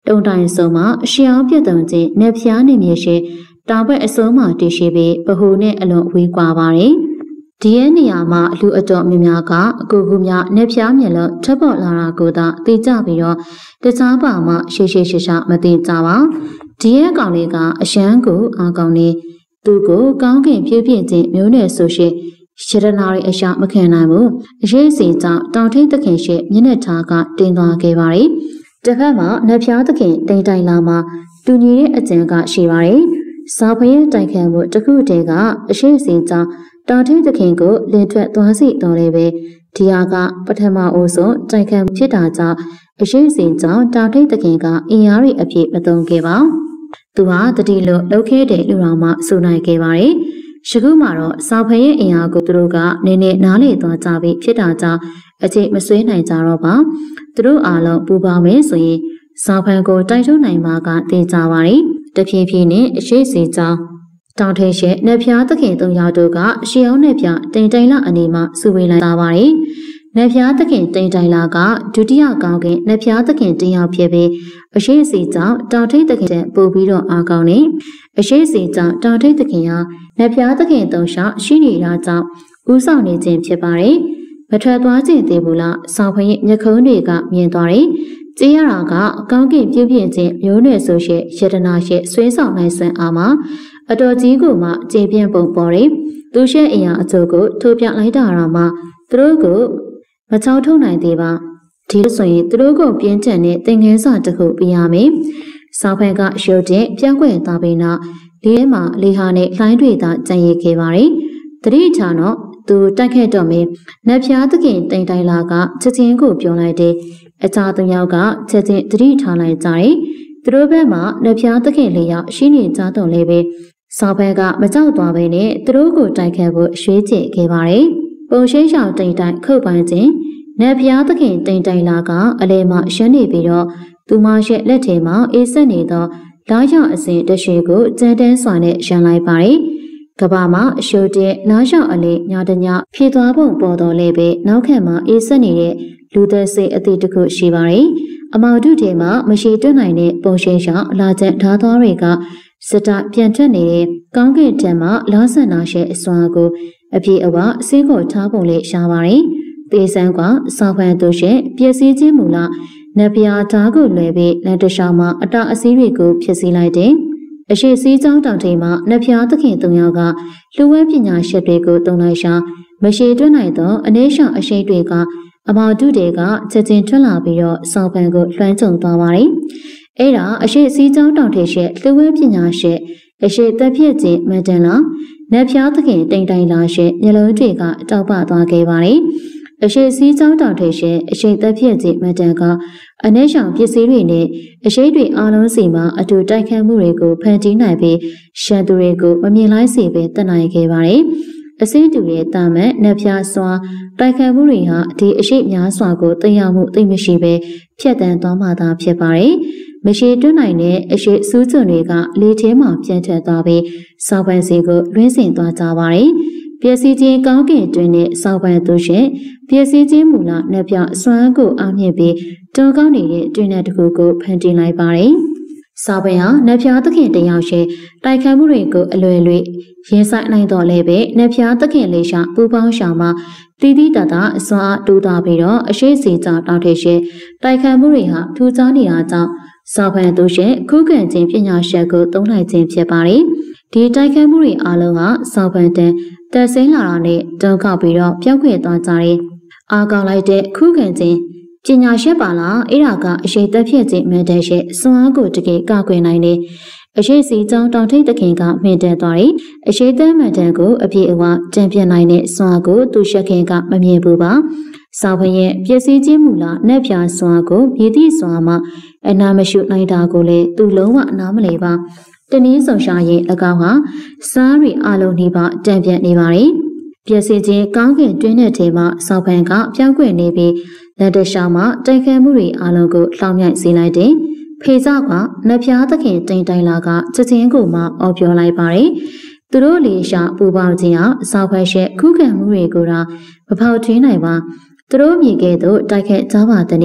တုံတိုင်စုံမှာရှေးအောင်ပြတ်တုံချင်းနက်ဖျားနေမြေရှိတောင်ဘက်အစုံမှာတည်ရှိပြီးဗဟုနဲ့အလွန်ဝေးကွာပါတယ်။ဒီရဲ့နေရာမှာလူအတော်များများကအကူကူများနက်ဖျားမြက်လို့ထပ်ပေါ်လာတာကိုသာသိကြပြီးတော့တခြားပါမှရှေးရှာမသိကြပါ။ဒီရဲ့ကောင်လေးကအရှမ်းကိုအာကောင်လေးသူ့ကိုကောင်းကင်ဖြည့်ပြည့်ခြင်းမျိုးနဲ့ဆိုရှိရတနာရီအရှာမခံနိုင်ဘူးအရေးစီကြောင့်တောင်ထိပ်သခင်ရှိမျက်နှာထားကတင်သွားခဲ့ပါတယ်တစ်ဖက်မှာနက်ဖျားသခင်တိမ်တိုင်လာမှာတူညီတဲ့အကျဉ်းကရှိပါတယ်စာဖရဲ့တိုင်ခံမှုတစ်ခုတည်းကအရှိစီကြောင့်တောင်ထိပ်သခင်ကိုလင်ထွက်သွားစီတော်လည်းပဲဒီဟာကပထမအဆုံးတိုင်ခံဖြစ်တာကြောင့်အရှိစီကြောင့်တောင်ထိပ်သခင်ကအင်အားတွေအပြည့်မသုံးခဲ့ပါသူဟာတတိလို့လှုပ်ခဲတဲ့လူတော်မှစုနိုင်ခဲ့ပါတယ်ရှိခုမှာတော့စာဖရဲ့အင်အားကိုသူတို့ကနည်းနည်းနားလေသွားကြပြီးဖြစ်တာကြောင့်အခြေမဆွေးနိုင်ကြတော့ပါသူတို့အားလုံးပူပေါင်းမယ်ဆိုရင်စာဖန်ကိုတိုက်ထုတ်နိုင်မှာကသိကြပါရီတဖြည်းဖြည်းနဲ့အရှိစီကြောင်းတောင်ထိပ်ရှိနက်ဖျားသခင်၃ယောက်တို့ကရှေးအောင်နက်ဖျားတိမ်တိုင်လအနေမှာစုဝေးလိုက်ကြပါရီနက်ဖျားသခင်တိမ်တိုင်လာကဒုတိယကောင်းကင်နက်ဖျားသခင်တယောက်ဖြစ်ပြီးအရှိစီကြောင့်တောင်ထိပ်သခင်ပို့ပြီးတော့အားကောင်းနေအရှိစီကြောင့်တောင်ထိပ်သခင်ဟာနက်ဖျားသခင်သုံးလျှောက်ရှိနေတာကြောင့်ဦးဆောင်နေခြင်းဖြစ်ပါတယ်မထွက်သွားခြင်းသေးဘူးလားဆောင်းဖရဲ့မျက်ခုံးတွေကမြင်သွားတယ်ကြည်ရတာကအကောင်းကင်ပြုတ်ပြင်းခြင်းမျိုးနွယ်ဆိုရှိရတနာရှိဆွေးဆောင်နိုင်စွမ်းအားမှာအတော်ကြီးကိုမှကျေပြင်းပုံပေါ်တယ်သူရှိအရာအကျိုးကိုထိုးပြလိုက်တာမှသူတို့ကိုမချောင်းထုတ်နိုင်သေးပါဒီလိုဆိုရင်သူတို့ကိုပြင်းထန်တဲ့သင်္ကန်းစာတစ်ခုပြရမယ်ဆောင်းဖကရုပ်တဲ့ပြောင်းကွယ်သွားပြီးနောက်ဒီထဲမှာလေဟာနဲ့လှိုင်းတွေသာကြံရည်ခဲ့ပါတယ်တတိထားတော့သူတိုက်ခဲ့တော့မင်းနက်ဖျားသခင်တိမ်တိုင်လာကချက်ချင်းကိုပြောလိုက်တယ်အခြားသူယောက်ကချက်ချင်းတတိထားလိုက်ကြတယ်သူတို့ဘက်မှာနက်ဖျားသခင်လေးယောက်ရှိနေကြတော့လေပဲဆောင်းဖကမကြောက်သွားပဲနဲ့သူတို့ကိုတိုက်ခဲ့ဖို့ရွှေ့ချေခဲ့ပါတယ်ပုံရှိရှောင်းတိမ်တိုင်ခုတ်ပိုင်းချင်းနက်ဖျားသခင်တိမ်တိုင်လာကအလဲမှရှမ်းနေပြီးတော့သူမရဲ့လက်ထဲမှာအေးဆက်နေသောလာရောက်အစဉ်တရှိကိုကြမ်းတမ်းစွာနဲ့ရန်လိုက်ပါတယ်။ကဘာမှာအရှိုးတဲ့နားရောက်အလေးညတညဖြည့်သွားပုံပေါ်တော်လဲပဲနောက်ခက်မှာအေးဆက်နေတဲ့လူသက်စိတ်အသည့်တစ်ခုရှိပါတယ်။အမောင်တုထဲမှာမရှိတွက်နိုင်တဲ့ပုံရှိန်ဆောင်လာကျန်ဓာတ်သွားတွေကစတပြန်ထွက်နေတဲ့ကောင်းကင်ထံမှာလာဆန်နာရှဲအစွာကိုအပြေအဝအစင်းကိုထားပုံလေးရှားပါတယ်။ပေဆန်းကစောင်းဖန်သူရှင်ပျက်စီးခြင်းမူလားနက်ပြာဓာတ်ကိုလွယ်ပြီးလက်တရှောင်းမှာအတာအစီးတွေကိုဖြစ်စီလိုက်တယ်။အရှိစည်းကြောင်းတောင်ထိပ်မှာနက်ပြာသခင်၃ယောက်ကလူဝဲပညာရှက်တွေကိုတုံလိုက်ရှာမရှိတွက်နိုင်သောအနေရှောင်အရှိတွေကအမောင်တုတွေကချက်ချင်းထွက်လာပြီးတော့စောင်းဖန်ကိုလွှမ်းခြုံသွားပါတယ်။အဲ့ဒါအရှိစည်းကြောင်းတောင်ထိပ်ရှက်လူဝဲပညာရှက်အရှိသက်ဖြစ်ခြင်းမတန်လားနက်ပြာသခင်တိမ်တိုင်လာရှက်မျက်လုံးတွေကတောက်ပသွားခဲ့ပါတယ်။အရှိစည်းကြောင်းတောင်ထိပ်ရှက်အရှိသက်ဖြစ်ခြင်းမတန်ကအနည်းဆောင်ပစ္စည်းတွေနဲ့အရှိတွေအားလုံးစီမှာအတူတိုက်ခတ်မှုတွေကိုဖန်တီးနိုင်ပြီးရှန်သူတွေကိုမမြင်လိုက်စေပဲတတ်နိုင်ခဲ့ပါတယ်။အစိမ့်တူရဲ့တာမန်နက်ဖြာစွာတိုက်ခတ်မှုတွေဟာဒီအရှိများစွာကိုသိရမှုသိမရှိပဲဖြတ်တန်းသွားမှသာဖြစ်ပါတယ်။မရှိတွန်းနိုင်တဲ့အရှိစူးစွန်တွေကလေထဲမှာပြန့်ထက်သွားပြီးစောက်ပန်းစီကိုလွှင့်စင်သွားကြပါတယ်။ပျက်စီးခြင်းကောင်းကင်တွင်နဲ့စောက်ပန်းသူရှင်ပျက်စီးခြင်းမူလနက်ပြစွမ်းကိုအောင်မြင်ပြီးတုံကောင်းနေတဲ့တွင်တဲ့တကူကိုဖန်တီးလိုက်ပါတယ်။စောက်ပန်းဟာနက်ပြသခင်တယောက်ရှိတိုက်ခိုက်မှုတွေကိုအလွယ်လွယ်ရင်ဆိုင်နိုင်တော့လဲပဲနက်ပြသခင်လေးရှာပူပေါင်းရှောင်မှာတီးတီးတတာအစွမ်းအားတူတာပြီးတော့အရှိစီကြောင့်တောက်ထရှိတိုက်ခိုက်မှုတွေဟာထူးခြားနေတာကြောင့်စောက်ပန်းသူရှင်ခုခံခြင်းပညာရှက်ကိုသုံးနိုင်ခြင်းဖြစ်ပါတယ်။ဒီတိုက်ခိုက်မှုတွေအားလုံးကစောက်ပန်းတန်တက်ဆင်းလာတာနဲ့တောက်ခောက်ပြီးတော့ပြောက်ခွေသွားကြတယ်။အားကောင်းလိုက်တဲ့ခုခံခြင်းပညာရှက်ပါလားအဲ့ဒါကအရှိသက်ဖြစ်ခြင်းမန်တဲ့ရဲ့စွမ်းအားကိုတကယ်ကောက်ွယ်နိုင်တယ်။အရှိစီကြောင်းတောင်ထိပ်သခင်ကမြင်တဲ့သွားတယ်။အရှိသက်မန်တဲ့ကိုအပြည့်အဝတံပြတ်နိုင်တဲ့စွမ်းအားကိုသူရှက်ခင်ကမမြင်ဘူးပါ။စောက်ဖရဲ့ပျက်စီးခြင်းမူလားနက်ပြစွမ်းအားကိုမြည်သည့်စွမ်းအားမှာအနာမရှိနိုင်တာကိုလည်းသူလုံးဝအနာမလဲပါ။တနည်းဆောင်ရှာရင်၎င်းဟာစားရီအလုံးနေပါတံပြတ်နေပါတယ်။ပျက်စီးခြင်းကောင်းကင်တွင်းတဲ့ထဲမှာစောက်ဖန်ကပြောင်းကွယ်နေပြီးလက်တရှောင်းမှာတိုက်ခတ်မှုတွေအလုံးကိုလှောင်မြိုက်စေလိုက်တယ်။ဖေစားကနက်ပြားသခင်တိမ်တိုင်လာကချက်ချင်းကိုမှအော်ပြောလိုက်ပါတယ်။သူတို့လေးရှာပူပေါင်းခြင်းဟာစောက်ဖက်ရှက်ခုခံမှုတွေကိုတော့မဖောက်ထွင်းနိုင်ပါ။သူတို့မြေကဲ့သို့တိုက်ခတ်ကြပါတဲ့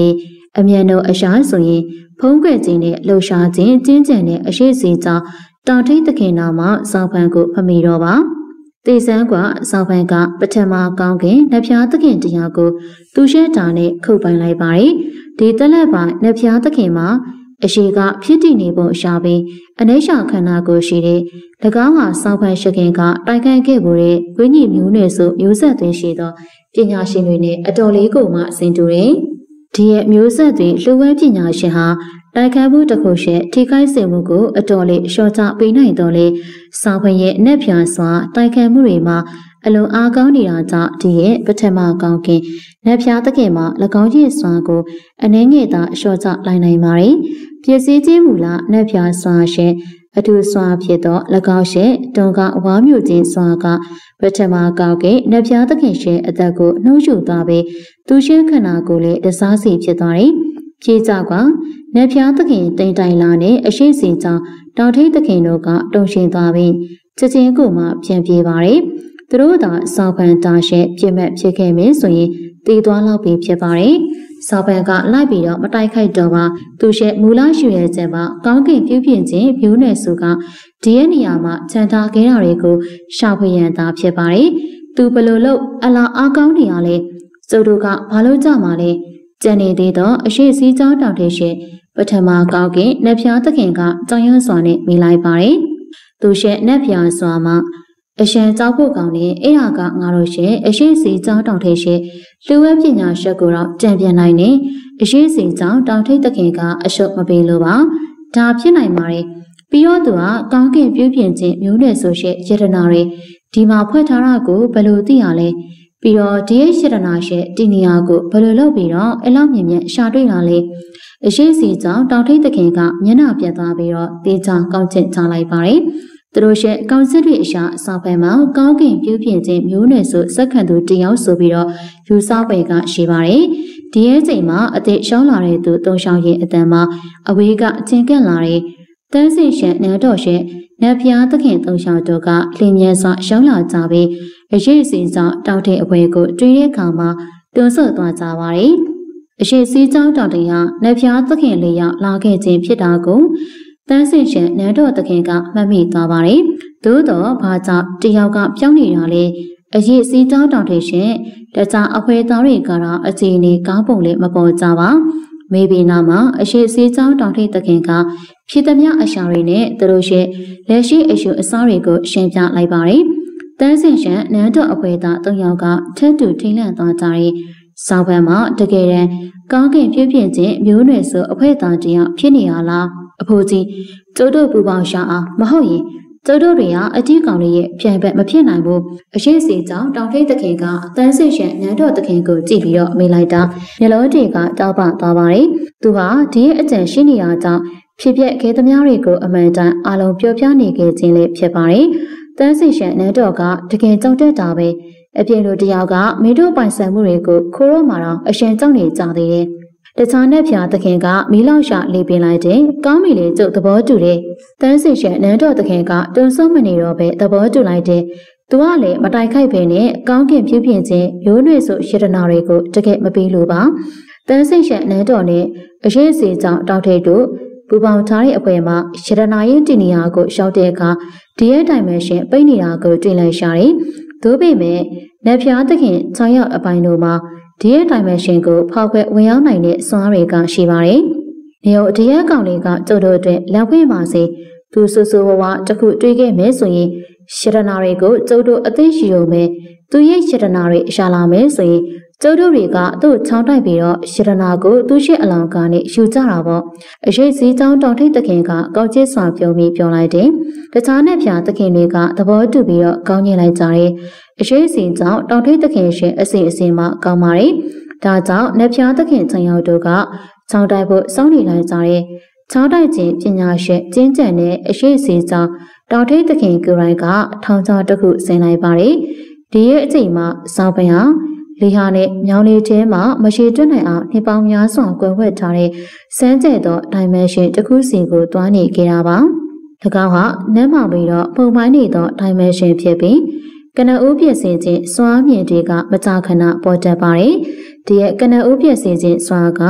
အမြန်တို့အရှာဆိုရင်ဖုံးကွယ်ခြင်းနဲ့လှူရှားခြင်းကျင်းကျန်တဲ့အရှိစီကြောင့်တောင်ထိပ်သခင်နာမှာစောင်းဖန်ကိုဖမိတော့ပါတေဆန်းကစောင်းဖန်ကပထမကောင်းခင်နှဖျားသခင်တရားကိုသူရှဲတာနဲ့ခုတ်ပိုင်လိုက်ပါတယ်ဒီတက်လက်ပိုင်းနှဖျားသခင်မှာအရှိကဖြစ်တည်နေပုံရှာပြီးအနိရှခန္ဓာကိုရှိတဲ့၎င်းဟာစောင်းဖန်ရှခင်ကတိုက်ခိုက်ခဲ့မှုတဲ့ဝိညာဉ်မျိုးနွယ်စုမျိုးဆက်သွင်းရှိသောပညာရှင်တွေနဲ့အတော်လေးကိုမှအစဉ်တူတယ်ဒီရဲ့မျိုးဆက်တွေလှူဝဲပညာရှင်ဟာတိုက်ခိုက်မှုတစ်ခုရှက်ထိခိုက်စေမှုကိုအတော်လေးလျှော့ချပေးနိုင်တော့လေစောင်းဖန်ရဲ့အနက်ဖြာစွာတိုက်ခိုက်မှုတွေမှာအလွန်အားကောင်းနေတာကြောင့်ဒီရဲ့ပထမကောင်းခင်နတ်ဖျားသခင်မှာ၎င်းရဲ့စွာကိုအနှဲငယ်သာလျှော့ချလိုက်နိုင်ပါတယ်ပစ္စည်းချင်းမူလားနတ်ဖျားစွာရှင်အထူးစွာဖြစ်သော၎င်းရှက်တွန်ကအဝါမျိုးချင်းစွာကပထမကောင်းခင်နတ်ဖျားသခင်ရှင်အသက်ကိုနှိုးယူသွားပြီးသူရှင်းခန္ဓာကိုလည်းတစားစီဖြစ်သွားတယ်ဖြေကြကနတ်ဖျားသခင်တိမ်တိုင်လာနဲ့အရှိစီကြောင့်တောင်ထိပ်သခင်တို့ကတုံရှင်သွားပြီးချက်ချင်းကိုမှပြန်ပြေးပါတယ်သူတို့သာစောင်းဖန်တာရှက်ပြစ်မဲ့ဖြစ်ခဲ့မယ်ဆိုရင်တည်သွားလောက်ပြီးဖြစ်ပါတယ်စောင်းဖန်ကလိုက်ပြီးတော့မတိုက်ခိုက်တော့ပါသူရှက်မူလရှိရဲ့ချက်မှာကောင်းကင်ပြုပြင်ခြင်းဖြူးနယ်စုကဒီရဲ့နေရာမှာခြံထားခဲ့တာတွေကိုရှာဖွေရန်သာဖြစ်ပါတယ်သူဘလို့လို့အလားအားကောင်းနေရလဲကျုပ်တို့ကဘာလို့ကြမှာလဲကျန်နေသေးတော့အရှိစည်းကြောင်းတောင်ထိပ်ရှိပထမကောင်းကင်နတ်ဖျားသခင်ကကြောင်ရွံ့စွာနဲ့မိလိုက်ပါတယ်သူရှက်နတ်ဖျားစွာမှာအရှမ်းကြောက်ဖို့ကောင်းတဲ့အဲ့ဟာကငါတို့ရှင်အရှိစီကြောင်းတောင်ထိပ်ရှိလူဝဲပညာရှက်ကိုတော့ကြံပြန်နိုင်နေအရှိစီကြောင်းတောင်ထိပ်သခင်ကအရှုပ်မပေးလို့ပါဒါဖြစ်နိုင်ပါတယ်ပြီးတော့သူကကောင်းကင်ပြုပြင်ခြင်းမျိုးနွယ်ဆိုရှက်ယတနာတွေဒီမှာဖွဲ့ထားတာကိုဘယ်လိုသိရလဲပြီးတော့ဒီရဲ့ယတနာရှက်ဒီနေရာကိုဘယ်လိုလုပ်ပြီးတော့အလောက်မြင်မြတ်ရှာတွေ့လာလဲအရှိစီကြောင့်တောင်ထိပ်သခင်ကမျက်နှာပြတ်သွားပြီးတော့တေချာကောင်းချင်ချလိုက်ပါတယ်သူတို့ရဲ့ကောင်းစစ်တွေအရှာအစာဖန်မှာကောင်းကင်ပြုပြင်ခြင်းမျိုးနွယ်စုစက္ကန့်သူတယောက်ဆိုပြီးတော့ယူဆပွဲကရှိပါတယ်ဒီရဲ့ချိန်မှာအသက်ရှောင်းလာတဲ့သူတုံရှောင်းရဲ့အတန်မှာအဝေးကအချင်းကန့်လာတဲ့တန်းစင်ရှက်နန်းတော်ရှက်နတ်ဖျားသခင်တုံရှောင်းတို့ကလင်းမြဲစွာရှောင်းလာကြပြီးအရေးစီကြောင့်တောက်တဲ့အဝဲကိုတွေးတဲ့အခါမှာတွန်းဆော့သွားကြပါတယ်အရှိစီးကြောင်းတောင်တရာနတ်ဖျားသခင်လေးရောက်လာခဲ့ခြင်းဖြစ်တာကိုတန်းစင်ရှင်နန်းတော်သခင်ကမှတ်မိသွားပါတယ်။သို့တော့ဘာကြောင့်တယောက်ကပြောင်းနေတာလဲအရေးစီးကြောင်းတောင်ထိပ်ရှင်တခြားအဖွဲသားတွေကတော့အခြေအနေကောင်းပုံလေးမပေါ်ကြပါ။မေဘီနာမှာအရှိစီးကြောင်းတောင်ထိပ်သခင်ကဖြစ်သမျှအရှာတွေနဲ့သူတို့ရဲ့လက်ရှိအယူအဆတွေကိုရှင်းပြလိုက်ပါတယ်။တန်းစင်ရှင်နန်းတော်အဖွဲသား၃ယောက်ကထပ်တူထိန်လန့်သွားကြတဲ့စောင်းဖန်မှာတကယ်တမ်းကောင်းကင်ပြည့်ပြည့်ချင်းမျိုးနွယ်စုအဖွဲသားတယောက်ဖြစ်နေရလားအဖိုးကြီးကျုပ်တို့ပူပေါင်းရှာအောင်မဟုတ်ရင်ကျုပ်တို့တွေကအကြီးကောင်လေးရဲ့ပြိုင်ဘက်မဖြစ်နိုင်ဘူးအရှိစီကြောင့်တောင်ထိပ်သခင်ကအတန်းစိတ်ရှက်နန်းတော်သခင်ကိုကြည့်ပြီးတော့မေးလိုက်တာမျက်လုံးတွေကတောက်ပသွားပါတယ်သူဟာဒီရဲ့အကြံရှိနေတာကြောင့်ဖြစ်ပျက်ခဲ့သမျှတွေကိုအမှန်တမ်းအလုံးပြောပြနေခဲ့ခြင်းလေးဖြစ်ပါတယ်တန်းစိတ်ရှက်နန်းတော်ကတကယ်ကြောက်တတ်တာပဲအပြင်လူတယောက်ကမင်းတို့ပိုင်ဆိုင်မှုတွေကိုခိုးတော့မှတော့အရှင်ကြောက်နေကြသေးတယ်တခြားနဲ့ဖျားသခင်ကမီးလောက်ရှာလေးပင်လိုက်တယ်။ကောင်းပြီလေကျုပ်သဘောတူတယ်။တန်းစီရှင်နန်းတော်သခင်ကတွန်းဆုံးမနေတော့ပဲသဘောတူလိုက်တယ်။သူကလည်းမတိုက်ခိုက်ပဲနဲ့ကောင်းကင်ပြုပြင်ခြင်းမျိုးနွယ်စုယတနာတွေကိုတကယ်မပြီးလို့ပါ။တန်းစီရှင်နန်းတော်နဲ့အရေးစီကြောင့်တောက်ထိပ်တို့ပူပေါင်းထားတဲ့အဖွဲမှာယတနာရင်တင်နေရာကိုရှောက်တဲ့အခါဒီရဲ့တိုင်မဲရှင်ပိတ်နေတာကိုတွေ့လိုက်ရှာတယ်။သို့ပေမဲ့နတ်ဖျားသခင်6ယောက်အပိုင်းတို့မှာဒီရဲ့တိုင်မဲရှင်ကိုဖောက်ခွဲဝင်ရောက်နိုင်တဲ့စွမ်းတွေကရှိပါတယ်။နေဒီရဲ့ကောင်လေးကကျုပ်တို့အတွက်လက်ဝဲပါစေ။သူဆူဆူဝဝတခုတွေးခဲ့မယ်ဆိုရင်ယတနာတွေကိုကျုပ်တို့အသိရှိရုံပဲ။သူရဲ့ယတနာတွေရှာလာမယ်ဆိုရင်ကျုပ်တို့တွေကသူ့ချောင်းတိုက်ပြီးတော့ယတနာကိုသူ့ရှိအလောင်ကနေယူကြတာပေါ့။အရှိစည်းကြောင်းတောင်ထိပ်သခင်ကကောက်ကျစ်စွာပြုံးပြီးပြောလိုက်တယ်။တခြားနဲ့ဖျားသခင်တွေကသဘောတူပြီးတော့ကောင်းညင်လိုက်ကြတယ်။အရှိစီကြောင့်တောင်ထိပ်သခင်ရှင်အစီအစဉ်မှကောင်းပါတယ်။ဒါကြောင့်နတ်ဖျားသခင်ချန်ရောက်တို့ကချောင်းတိုက်ဖို့စောင့်နေလိုက်ကြတယ်။ချောင်းတိုက်ခြင်းပညာရှင်ကျင်းကျန်တဲ့အရှိစီကြောင့်တောင်ထိပ်သခင်ကိုယ်တိုင်ကထောင်ချောင်းတစ်ခုဆင်လိုက်ပါတယ်။ဒီရဲ့အချိန်မှာစောင်းပင်ဟာလေဟာနဲ့မြောင်းလေးထဲမှာမရှိတွက်နိုင်အောင်နှစ်ပေါင်းများစွာကွယ်ဝှက်ထားတဲ့စမ်းကျဲသောဒိုင်မန်ရှင်တစ်ခုစီကိုတွားနေခဲ့တာပါ။၎င်းဟာနမ်းမောင်ပြီးတော့ပုံပိုင်းနေသောဒိုင်မန်ရှင်ဖြစ်ပြီးကနဦးပြည့်စင်ခြင်းစွာမြင့်တွေကမကြာခဏပေါ်တက်ပါတယ်။ဒီရဲ့ကနဦးပြည့်စင်ခြင်းစွာက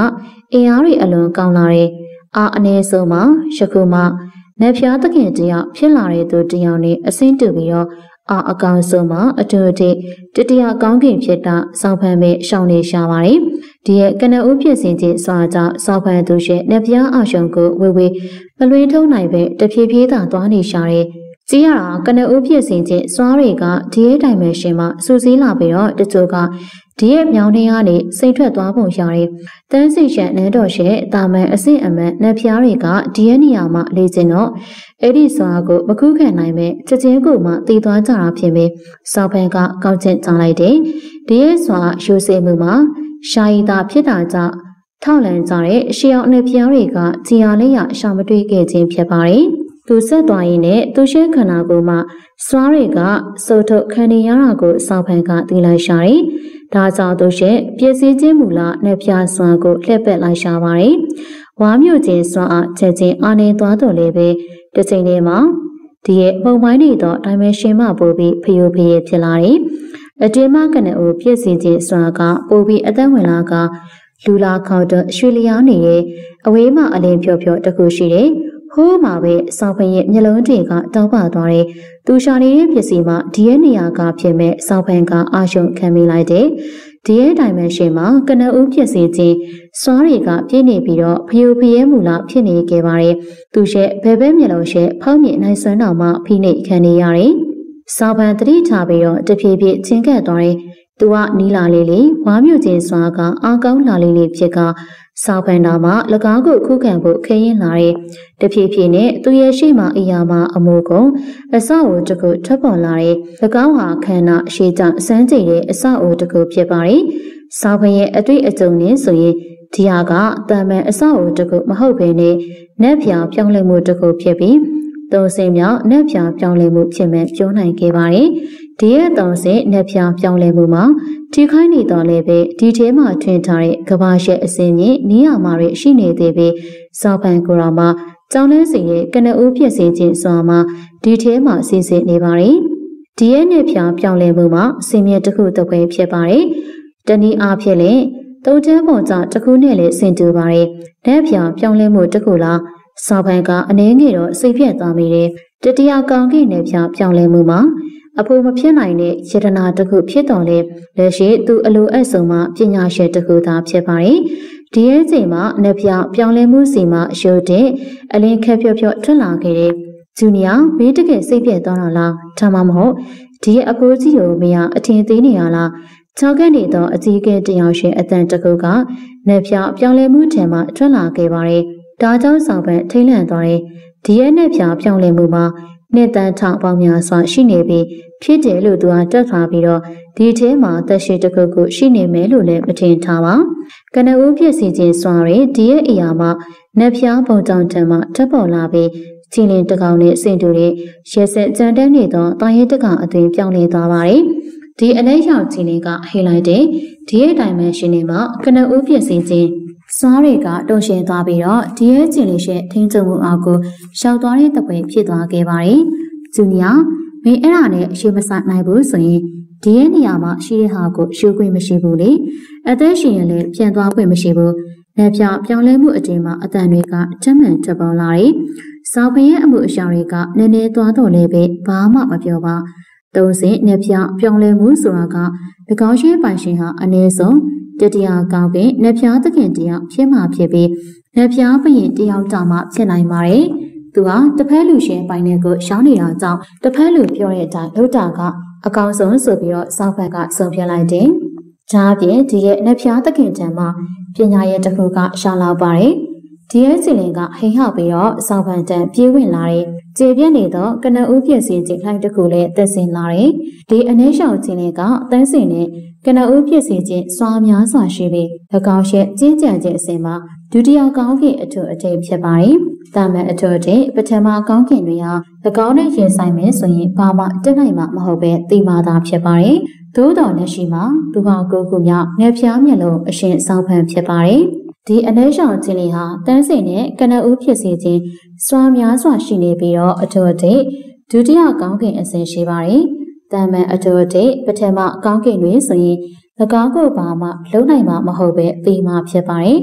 အင်အားတွေအလွန်ကောင်းလာတယ်အာအနေဆုံးမှာရှခုမှနတ်ဖျားသခင်တယောက်ဖြစ်လာတဲ့သူတယောက်နဲ့အဆင့်တူပြီးတော့အာအကောင်ဆုံးမှာအတူတူတတိယကောင်းကင်ဖြစ်တာစောင့်ဖန်ပဲရှောင်းနေရှာပါတယ်ဒီရဲ့ကနဦးဖြစ်စဉ်ချင်းစွာကြောင့်စောင့်ဖန်သူရဲ့နတ်ဖျားအရှုံကိုဝေဝေမလွေထုံးနိုင်ပဲတဖြည်းဖြည်းသာသွားနေရှာတယ်ကြည့်ရတာကနဦးဖြစ်စဉ်ချင်းစွာတွေကဒီရဲ့တိုင်မယ်ရှင်မှာစူးစီးလာပြီးတော့တချို့ကဒီရဲ့မြောင်းနှင်းကနေစိတ်ထွက်သွားပုံရတယ်။တန်းစိတ်ရှက်နဲတော်ရဲ့တာမန်အဆင့်အမှန်နတ်ဖျားတွေကဒီရဲ့နေရာမှာလေ့ကျင့်တော့အဲ့ဒီစွာကိုမခုခံနိုင်ပဲချက်ချင်းကိုမှတည်သွားကြတာဖြစ်ပြီးစောက်ဖန်ကကောက်ချက်ချလိုက်တယ်။ဒီရဲ့စွာရိုးစေမှုမှာရှာရီတာဖြစ်တာကြောင့်ထောက်လန်ကြတဲ့အရှိအောင်နတ်ဖျားတွေကကြည်ရလေးရရှောင်မတွေ့ခဲ့ခြင်းဖြစ်ပါတယ်။သူဆက်သွားရင်လည်းသူရှဲခန္ဓာကိုယ်မှာစွာတွေကစိုးထုတ်ခံနေရတာကိုစောက်ဖန်ကသိလိုက်ရှာတယ်။ဒါကြောင့်သူရဲ့ပြည့်စည်ခြင်းမူလနဲ့ဖျားစွာကိုလှည့်ပက်လိုက်ရှာပါတယ်။ဝါမျိုးချင်းစွာအားချက်ချင်းအာနေသွားတော်လည်းပဲတစ်ချိန်တည်းမှာဒီရဲ့ပုံပိုင်းတွေတော့ဒါမှရှင်မပို့ပြီးဖျို့ဖျဲဖြစ်လာတယ်။အတင်းမကနဲ့ဦးပြည့်စည်ခြင်းစွာကပို့ပြီးအသက်ဝင်လာကလူလာခေါက်တော့ရွှေလျားနေတဲ့အဝေးမှအလင်းဖြော့ဖြော့တခုရှိတယ်။ဟိုးမှာပဲစောက်ဖန်ရဲ့မျက်လုံးတွေကတောက်ပသွားတယ်။သူရှာနေတဲ့ပစ္စည်းမှာဒီရဲ့နေရာကဖြစ်မဲ့စောက်ဖန်ကအာရှုံခံမိလိုက်တယ်။ဒီရဲ့ဒိုင်မန်ရှင်မှာကနဦးဖြစ်စေခြင်းစွာတွေကပြည့်နေပြီးတော့ဖျို့ဖျဲမူလာဖြစ်နေခဲ့ပါတယ်။သူရဲ့ဘဲဘဲမျက်လုံးရဲ့ဖောက်မြင်နိုင်စွမ်းတော်မှဖိနှိပ်ခံနေရတယ်။စောက်ဖန်တတိထားပြီးတော့တဖြည်းဖြည်းချင်းကပ်သွားတယ်။သူကနီးလာလေးဝါမျိုးချင်းစွာကအာကောင်းလာလေးဖြစ်ကစောက်ဖန်တော်မှာ၎င်းကိုခုခံဖို့ခရင်လာတယ်။တဖြည်းဖြည်းနဲ့သူရဲ့ရှိမှအရာမှအမိုးကုန်အဆောက်အဦတစ်ခုထွက်ပေါ်လာတယ်။၎င်းဟာခန္ဓာရှေ့ကြောင့်စမ်းကြည့်တဲ့အဆောက်အဦတစ်ခုဖြစ်ပါတယ်။စောက်ဖန်ရဲ့အတွေ့အကြုံနဲ့ဆိုရင်ဒီဟာကတန်ပန်အဆောက်အဦတစ်ခုမဟုတ်ဘဲနဲ့နတ်ဖြာပြောင်းလဲမှုတစ်ခုဖြစ်ပြီးသုံးစင်းမြောက်နတ်ဖြာပြောင်းလဲမှုဖြစ်မဲ့ပြောနိုင်ခဲ့ပါတယ်။ဒီရဲ့သုံးစင်းနတ်ဖြာပြောင်းလဲမှုမှာထိခိုက်နေတော့လည်းပဲဒီထဲမှာထွင်ထားတဲ့ကဘာရှက်အစင်းကြီးနီးရမှာတွေရှိနေသေးပြီးစောက်ဖန်ကိုတော်မှာကြောင်းလဲစီရဲ့ကနဦးဖြစ်စေခြင်းစွာမှာဒီထဲမှာစီစဉ်နေပါတယ်။ဒီရဲ့နတ်ဖြာပြောင်းလဲမှုမှာစင်မြင့်တစ်ခုတစ်ပွဲဖြစ်ပါတယ်။တနည်းအားဖြင့်လည်းသုံးချမ်းပုံကြောင့်တစ်ခုနဲ့လည်းဆင်တူပါတယ်။နတ်ဖြာပြောင်းလဲမှုတစ်ခုလားစောက်ဖန်ကအနေငယ်တော့စိတ်ပြတ်သွားမိတယ်။တတိယကောင်ကိနဲ့ဖြာပြောင်းလဲမှုမှာအဖို့မဖြစ်နိုင်တဲ့ယတနာတစ်ခုဖြစ်တော်လဲလက်ရှိသူအလိုအပ်ဆုံးမှပညာရှင်တစ်ခုသာဖြစ်ပါတယ်။ဒီရဲ့ချိန်မှာနဖျောက်ပြောင်းလဲမှုစီမှာရုပ်တဲ့အလင်းခက်ဖြော့ဖြော့ထွက်လာခဲ့တဲ့ဂျူနီယာမင်းတကယ်စိတ်ပြတ်သွားတာလားဒါမှမဟုတ်ဒီရဲ့အကိုကြီးကိုမရအထင်သေးနေရလားချောက်ကနေတော့အကြီးကဲတယောက်ရှင်အတန်တစ်ခုကနဖျောက်ပြောင်းလဲမှုထဲမှာထွက်လာခဲ့ပါတယ်။ဒါကြောင့်ဆောင်ပန်ထိတ်လန့်သွားတယ်။ဒီရဲ့နဖျောက်ပြောင်းလဲမှုမှာနှစ်တန်းထောင်ပေါင်းများစွာရှိနေပြီးဖြစ်တယ်လို့သူကတက်ထားပြီးတော့ဒီထဲမှာတက်ရှိတစ်ခုခုရှိနေမယ်လို့လည်းမထင်ထားပါကနဦးဖြစ်စီခြင်းစွာရည်ဒီရဲ့အရာမှာနက်ဖျားပုံကြောင့်ထံမှထပ်ပေါ်လာပြီးချင်းလင်းတကောင်နဲ့စင်တူတဲ့ရဲဆက်ကြံတန်းနေသောတာရဲတကောင်အသွင်ပြောင်းလဲသွားပါတယ်ဒီအလဲရောက်ချင်းလေးကဟိလိုက်တဲ့ဒီရဲ့ဒိုင်မန်ရှင်တွေမှာကနဦးဖြစ်စီခြင်းစွာတွေကတုံရှင်သွားပြီးတော့ဒီရဲ့ချင်းလေးရဲ့ထိန်းချုပ်မှုအောက်ကိုရှောက်သွားတဲ့တပွဲဖြစ်သွားခဲ့ပါတယ်ဂျူနီယာမင်းအဲ့ဒါနဲ့အရှိမဆိုင်နိုင်ဘူးဆိုရင်ဒီရဲ့နေရာမှာရှိတဲ့ဟာကိုရှုခွင့်မရှိဘူးလေအသက်ရှင်ရင်လည်းပြန်သွားခွင့်မရှိဘူးလက်ပြပြောင်းလဲမှုအတင်းမှာအတန်တွေကထက်မှန်ချက်ပေါ်လာတယ်စောက်ဖရဲ့အမှုအရာတွေကနည်းနည်းသွားတော့လည်းပဲဘာမှမပြောပါသုံးစင်းလက်ပြပြောင်းလဲမှုဆိုတာက၎င်းရဲ့ပိုင်ရှင်ဟာအနည်းဆုံးတတိယကောင်းကင်လက်ပြသခင်တယောက်ဖြစ်မှဖြစ်ပြီးလက်ပြဘရင်တယောက်တောင်မှဖြစ်နိုင်ပါတယ်သူဟာတဖက်လူရှင်ပိုင်တဲ့ကိုရှောင်းနေတာကြောင့်တဖက်လူပြောတဲ့အတိုင်းလှုပ်တာကအကောင်းဆုံးဆိုပြီးတော့စောက်ဖက်ကဆုံးဖြတ်လိုက်တယ်။ဒါအပြင်ဒီရဲ့နှဖျားသခင်ထံမှာပညာရဲ့တစ်ခုကရှောင်းလောက်ပါတယ်။ဒီရဲ့စီလင်ကဟိဟပြီးတော့စောက်ဖန်တန်ပြေးဝင်လာတယ်။ကျေပြက်နေတော့ကနဦးပြည့်စည်ခြင်းလှိုက်တစ်ခုလည်းသက်စင်လာတယ်။ဒီအနှဲရှောင်ခြင်းလေးကတန်းစင်နဲ့ကနဦးပြည့်စည်ခြင်းစွာများစွာရှိပြီး၎င်းရဲ့ကျင်းကြံခြင်းအစဉ်မှာဒုတိယကောင်းကင်အထူးအထိပ်ဖြစ်ပါတယ်။တာမန်အထူးအထိပ်ပထမကောင်းကင်တွေဟာ၎င်းနဲ့ရင်ဆိုင်မယ်ဆိုရင်ဘာမှတက်နိုင်မှာမဟုတ်ပဲသိမှသာဖြစ်ပါတယ်။သို့တော်နဲ့ရှိမှသူဟာကိုခုမြောက်ငှက်ဖျားမျက်လုံးအရှင်ဆောင်ဖန်ဖြစ်ပါတယ်။ဒီအနှဲရှောင်ခြင်းလေးဟာတန်းစင်နဲ့ကနဦးဖြစ်စေခြင်းစွာများစွာရှိနေပြီးတော့အထူးအထိပ်ဒုတိယကောင်းကင်အစဉ်ရှိပါတယ်။တာမန်အထူးအထိပ်ပထမကောင်းကင်တွေဆိုရင်၎င်းကိုဘာမှလုံးနိုင်မှာမဟုတ်ပဲသိမှဖြစ်ပါတယ်။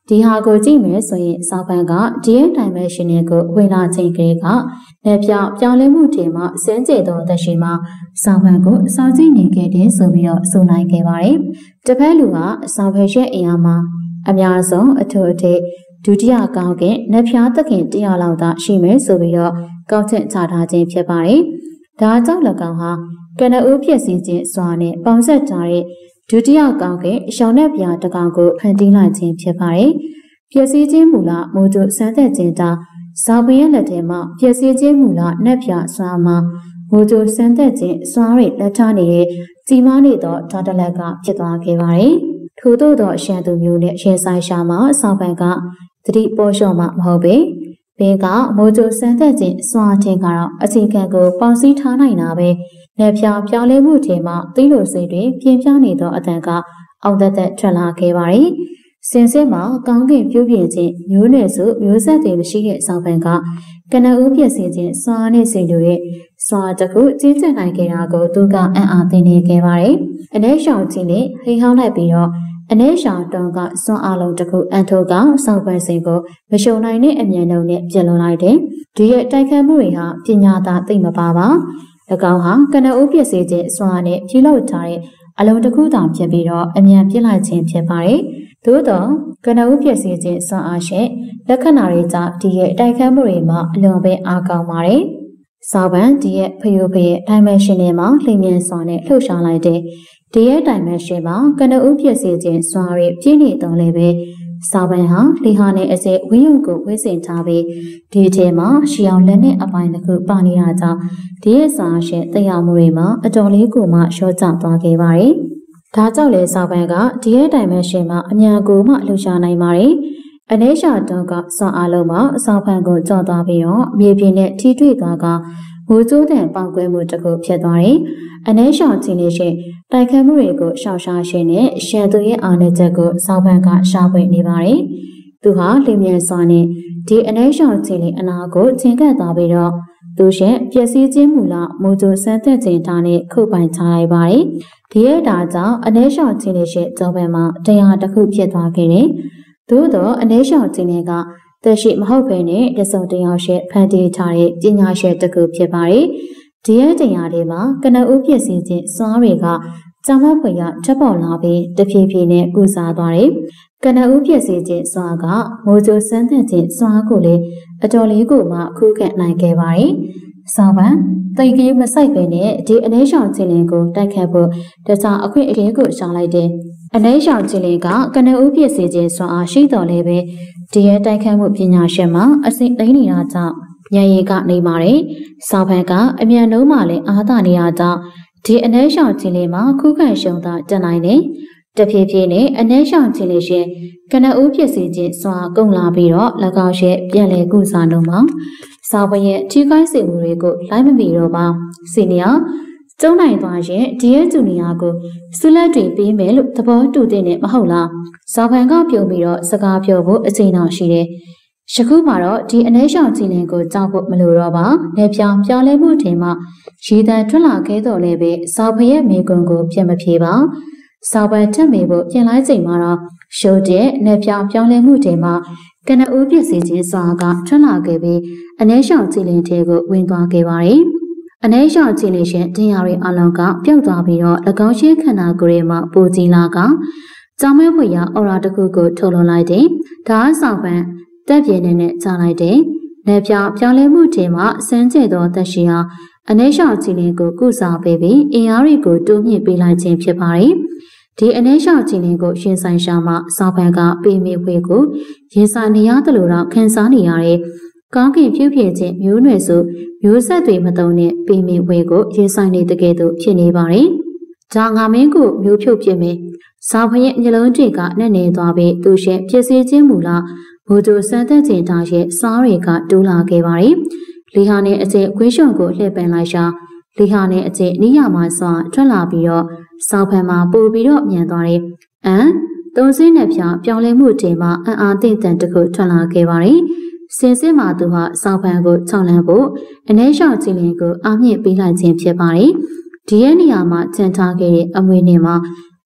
ဒီဟာကိုကြည့်မယ်ဆိုရင်စာပန်ကဒီရဲ့ dimension ကိုဝင်လာချိန်ကလေးကလက်ပြပြောင်းလဲမှုတွေမှာစမ်းကြဲသောသက်ရှိမှာစာပန်ကိုစောင့်ကြည့်နေခဲ့တယ်ဆိုပြီးတော့ဆိုနိုင်ခဲ့ပါတယ်။တစ်ဖက်လူကစာပန်ရဲ့အရာမှာအများဆုံးအထူးအထိဒုတိယကောင်းကင်လက်ပြသခင်100လောက်သာရှိမယ်ဆိုပြီးတော့ကောက်ချက်ချထားခြင်းဖြစ်ပါတယ်။ဒါကြောင့်၎င်းဟာကနဦးဖြစ်စီခြင်းစွာနဲ့ပေါင်းဆက်ထားတဲ့ဒုတိယကောင်းကင်ရှောင်းတဲ့ပြားတစ်ကောင်ကိုဖန်တီးလိုက်ခြင်းဖြစ်ပါတယ်။ဖြစ်စီခြင်းမူလမိုးကျစမ်းသက်ခြင်းတာဇာပင်ရဲ့လက်ထဲမှာဖြစ်စီခြင်းမူလနက်ပြားစွာမှာမိုးကျစမ်းသက်ခြင်းစွာရလက်ထားနေတဲ့စီမနေသောဓာတ်တလက်ကဖြစ်သွားခဲ့ပါတယ်။ထို့သောအရှံသူမျိုးနဲ့ရင်ဆိုင်ရှာမှာစောင်းပန်ကသတိပေါ်လျှော့မှမဟုတ်ပေ။ဘင်းကမိုးကျစမ်းသက်ခြင်းစွာခြင်းကတော့အချိန်ခံကိုပေါင်းစည်းထားနိုင်တာပဲ။လက်ပြပြောင်းလဲမှုတွေမှာသိလို့စိတ်တွေပြင်းပြနေသောအတန်ကအောင်သက်ထွက်လာခဲ့ပါတယ်။စင်စစ်မှာကောင်းကင်ပြုပြင်ခြင်းမျိုးနယ်စုမျိုးဆက်တွေမရှိတဲ့စောင်းပန်ကကနဦးပြည့်စင်ခြင်းစွာနဲ့စိတ်တို့ရဲ့စွာတစ်ခုကြီးကျယ်နိုင်ခဲ့တာကိုသူကအံ့အားသင်နေခဲ့ပါတယ်။အနေရှောင်ခြင်းနဲ့ဟိဟောင်းလိုက်ပြီးတော့အနေရှောင်တုံးကစွမ်းအားလုံးတစ်ခုအန်ထိုးကစောင်းပန်စင်ကိုမရှုံနိုင်တဲ့အမြန်နှုန်းနဲ့ပြင်လွန်လိုက်တယ်။ဒီရဲ့တိုက်ခတ်မှုတွေဟာပညာသာသိမပါပါ။၎င်းဟာကနဦးပြည့်စင်ခြင်းစွာနဲ့ပြုလုပ်ထားတဲ့အလုံးတစ်ခုတောင်ဖြစ်ပြီးတော့အမြန်ပြစ်လိုက်ခြင်းဖြစ်ပါတယ်။သို့တော့ကနဦးပြည့်စင်ခြင်းစွမ်းအားရှိလက္ခဏာတွေကြောင့်ဒီရဲ့တိုက်ခတ်မှုတွေမှာအလွန်ပဲအားကောင်းပါတယ်။စောင်းပန်ဒီရဲ့ဖယိုဖရဲ့ dimension တွေမှာလျင်မြန်စွာနဲ့လှုပ်ရှားလိုက်တဲ့ဒီရဲ့ dimension မှာကနဦးပြည့်စင်ခြင်းစွမ်းရည်ပြည့်နေတော့လည်းပဲစောင်းပန်ဟာလေဟာနဲ့အစဲဝင်းရုံကိုဝှေ့စင်ထားပြီးဒီထဲမှာရှီအောင်လက်နဲ့အပိုင်းတစ်ခုပါနေတာကြောင့်ဒီရဲ့စာရှင်သိရမှုတွေမှာအတော်လေးကိုမှရှော့ကျသွားခဲ့ပါတယ်။ဒါကြောင့်လေစောင်းပန်ကဒီရဲ့ dimension မှာအမြန်ကိုမှလှုပ်ရှားနိုင်ပါတယ်။အနေရှာတုံးကစွမ်းအားလုံးမှာစောင်းပန်ကိုကြော့သွားပြီးတော့မြေပြင်နဲ့ထိတွေ့သွားကမိုးကျိုးတဲ့ပေါက်ကွဲမှုတစ်ခုဖြစ်သွားတယ်။အနေရှောင်ခြင်းလေးရှိတိုက်ခတ်မှုတွေကိုရှောင်ရှားခြင်းနဲ့ရှန်သူရဲ့အားနည်းချက်ကိုစောင်းပန်ကရှာဖွေနေပါတယ်။သူဟာလျင်မြန်စွာနဲ့ဒီအနေရှောင်ခြင်းလေးအနာကိုချင်းကပ်သွားပြီးတော့သူရှင်ပျက်စီးခြင်းမူလမိုးကျိုးစမ်းသက်ခြင်းထားနဲ့ခုတ်ပိုင်ချလိုက်ပါတယ်။ဒီရဲ့ဒါကြောင့်အနေရှောင်ခြင်းလေးရှိကျောင်းပန်မှာတရားတစ်ခုဖြစ်သွားခဲ့တယ်။သို့တော့အနေရှောင်ခြင်းလေးကသက်ရှိမဟုတ်ဘဲနဲ့တစုံတယောက်ရှိဖန်တီးထားတဲ့ပညာရှိတစ်ခုဖြစ်ပါတယ်။ဒီရဲ့တရားတွေမှာကနဦးပြည့်စင်ခြင်းစွမ်းတွေကကြောင်မဖွေရထပ်ပေါ်လာပြီးတဖြည်းဖြည်းနဲ့ကုစားသွားတယ်။ကနဦးပြည့်စင်ခြင်းစွမ်းကမိုးကျိုးစမ်းသပ်ခြင်းစွမ်းကိုလည်းအတော်လေးကိုမှခုခံနိုင်ခဲ့ပါတယ်။စောင်းပန်တိတ်ကြီးမဆိုင်ပဲနဲ့ဒီအနေရှောင်ခြင်းလင်းကိုတိုက်ခတ်ဖို့တခြားအခွင့်အရေးကိုရှာလိုက်တယ်။အနေရှောင်ခြင်းလင်းကကနဦးပြည့်စင်ခြင်းစွမ်းအားရှိတော်လည်းပဲဒီရဲ့တိုက်ခတ်မှုပညာရှင်မှာအစိမ့်သိမ်းနေတာကြောင့်ညံရီကနေပါတယ်။စောင်းပန်ကအမြန်နှုံးမှလည်းအားသာနေတာကြောင့်ဒီအနေရှောင်ခြင်းလေးမှာခုခံရှုံသာတက်နိုင်တယ်။တဖြည်းဖြည်းနဲ့အနေရှောင်ခြင်းလေးရှင်ကနဦးဖြစ်စီခြင်းစွာကုန်လာပြီးတော့၎င်းရဲ့ပြန်လည်ကုစားလုံးမှာစောင်းပန်ရဲ့ထိခိုက်စေမှုတွေကိုလိုက်မမီတော့ပါ။စီနီယာကျုံနိုင်သွားရင်ဒီရဲ့ဂျူနီယာကိုဆုလက်တွေပေးမယ်လို့သဘောတူတဲ့နဲ့မဟုတ်လား။စောင်းပန်ကပြုံပြီးတော့စကားပြောဖို့အချိန်တော်ရှိတယ်။ယခုမှတော့ဒီအနေရှောင်ခြင်းလင်းကိုကြောက်ဖို့မလိုတော့ပါ။လက်ပြောင်းပြောင်းလဲမှုထင်မှရည်တန်ထွက်လာခဲ့တော့လည်းပဲစောင်းပန်ရဲ့မိကွန်းကိုပြန်မပြေပါ။စောင်းပန်ထက်မေဖို့ပြင်လိုက်ချိန်မှာတော့ရှိုးတဲ့လက်ပြောင်းပြောင်းလဲမှုထင်မှကနဦးပြည့်စည်ခြင်းစွာကထွက်လာခဲ့ပြီးအနေရှောင်ခြင်းလင်းထဲကိုဝင်သွားခဲ့ပါတယ်။အနေရှောင်ခြင်းလင်းရှင်တင်ရရဲ့အလုံးကပြုတ်သွားပြီးတော့၎င်းရှိခန္ဓာကိုယ်ရဲ့မှာပူကြီးလာကကြောင်မဲဖွေရအော်ရာတစ်ခုကိုထုတ်လွှတ်လိုက်တယ်။ဒါစောင်းပန်တက်ပြင်းနဲ့ချလိုက်တယ်။လက်ပြောင်းပြောင်းလဲမှုထဲမှာစမ်းကြဲသောသက်ရှိဟာအနေရှောင်ခြင်းလင်းကိုကုစားပေးပြီးအင်အားတွေကိုတိုးမြင့်ပေးလိုက်ခြင်းဖြစ်ပါတယ်။ဒီအနေရှောင်ခြင်းလင်းကိုရှင်ဆိုင်ရှာမှစောင်းပန်ကပေးမိခွေကိုရင်ဆိုင်နေရတယ်လို့တော့ခံစားနေရတယ်။ကောင်းကင်ပြုပြင်ခြင်းမျိုးနွယ်စုမျိုးဆက်တွေမတုံနဲ့ပေးမိခွေကိုရင်ဆိုင်နေတဲ့ကဲ့သို့ဖြစ်နေပါတယ်။ဒါငါမင်းကိုမျိုးဖြုတ်ပြမယ်။စောင်းပန်ရဲ့မျက်လုံးတွေကနဲ့နေသွားပြီးသူရှင်ဖြစ်စေခြင်းမူလားဘိုးကျိုစမ်းသက်ခြင်းသားရဲ့စားတွေကတိုးလာခဲ့ပါတယ်။လီဟာနဲ့အကျဲခွေးရှုံကိုလှည့်ပန်လိုက်ရှာလီဟာနဲ့အကျဲနီးရမှာစွာထွက်လာပြီးတော့စောင်းပန်မှာပို့ပြီးတော့မြန်သွားတယ်။သုံးစင်းနဲ့ပြောင်းလဲမှုတွေမှာအံ့အားသင့်တန်တခုထွက်လာခဲ့ပါတယ်။စင်စစ်မှာသူဟာစောင်းပန်ကိုခြောက်လန့်ဖို့အနေရှောင်ခြင်းလင်းကိုအားမြင့်ပေးလိုက်ခြင်းဖြစ်ပါတယ်။ဒီရဲ့နေရာမှာချန်ထားခဲ့တဲ့အမွေနဲ့မှာ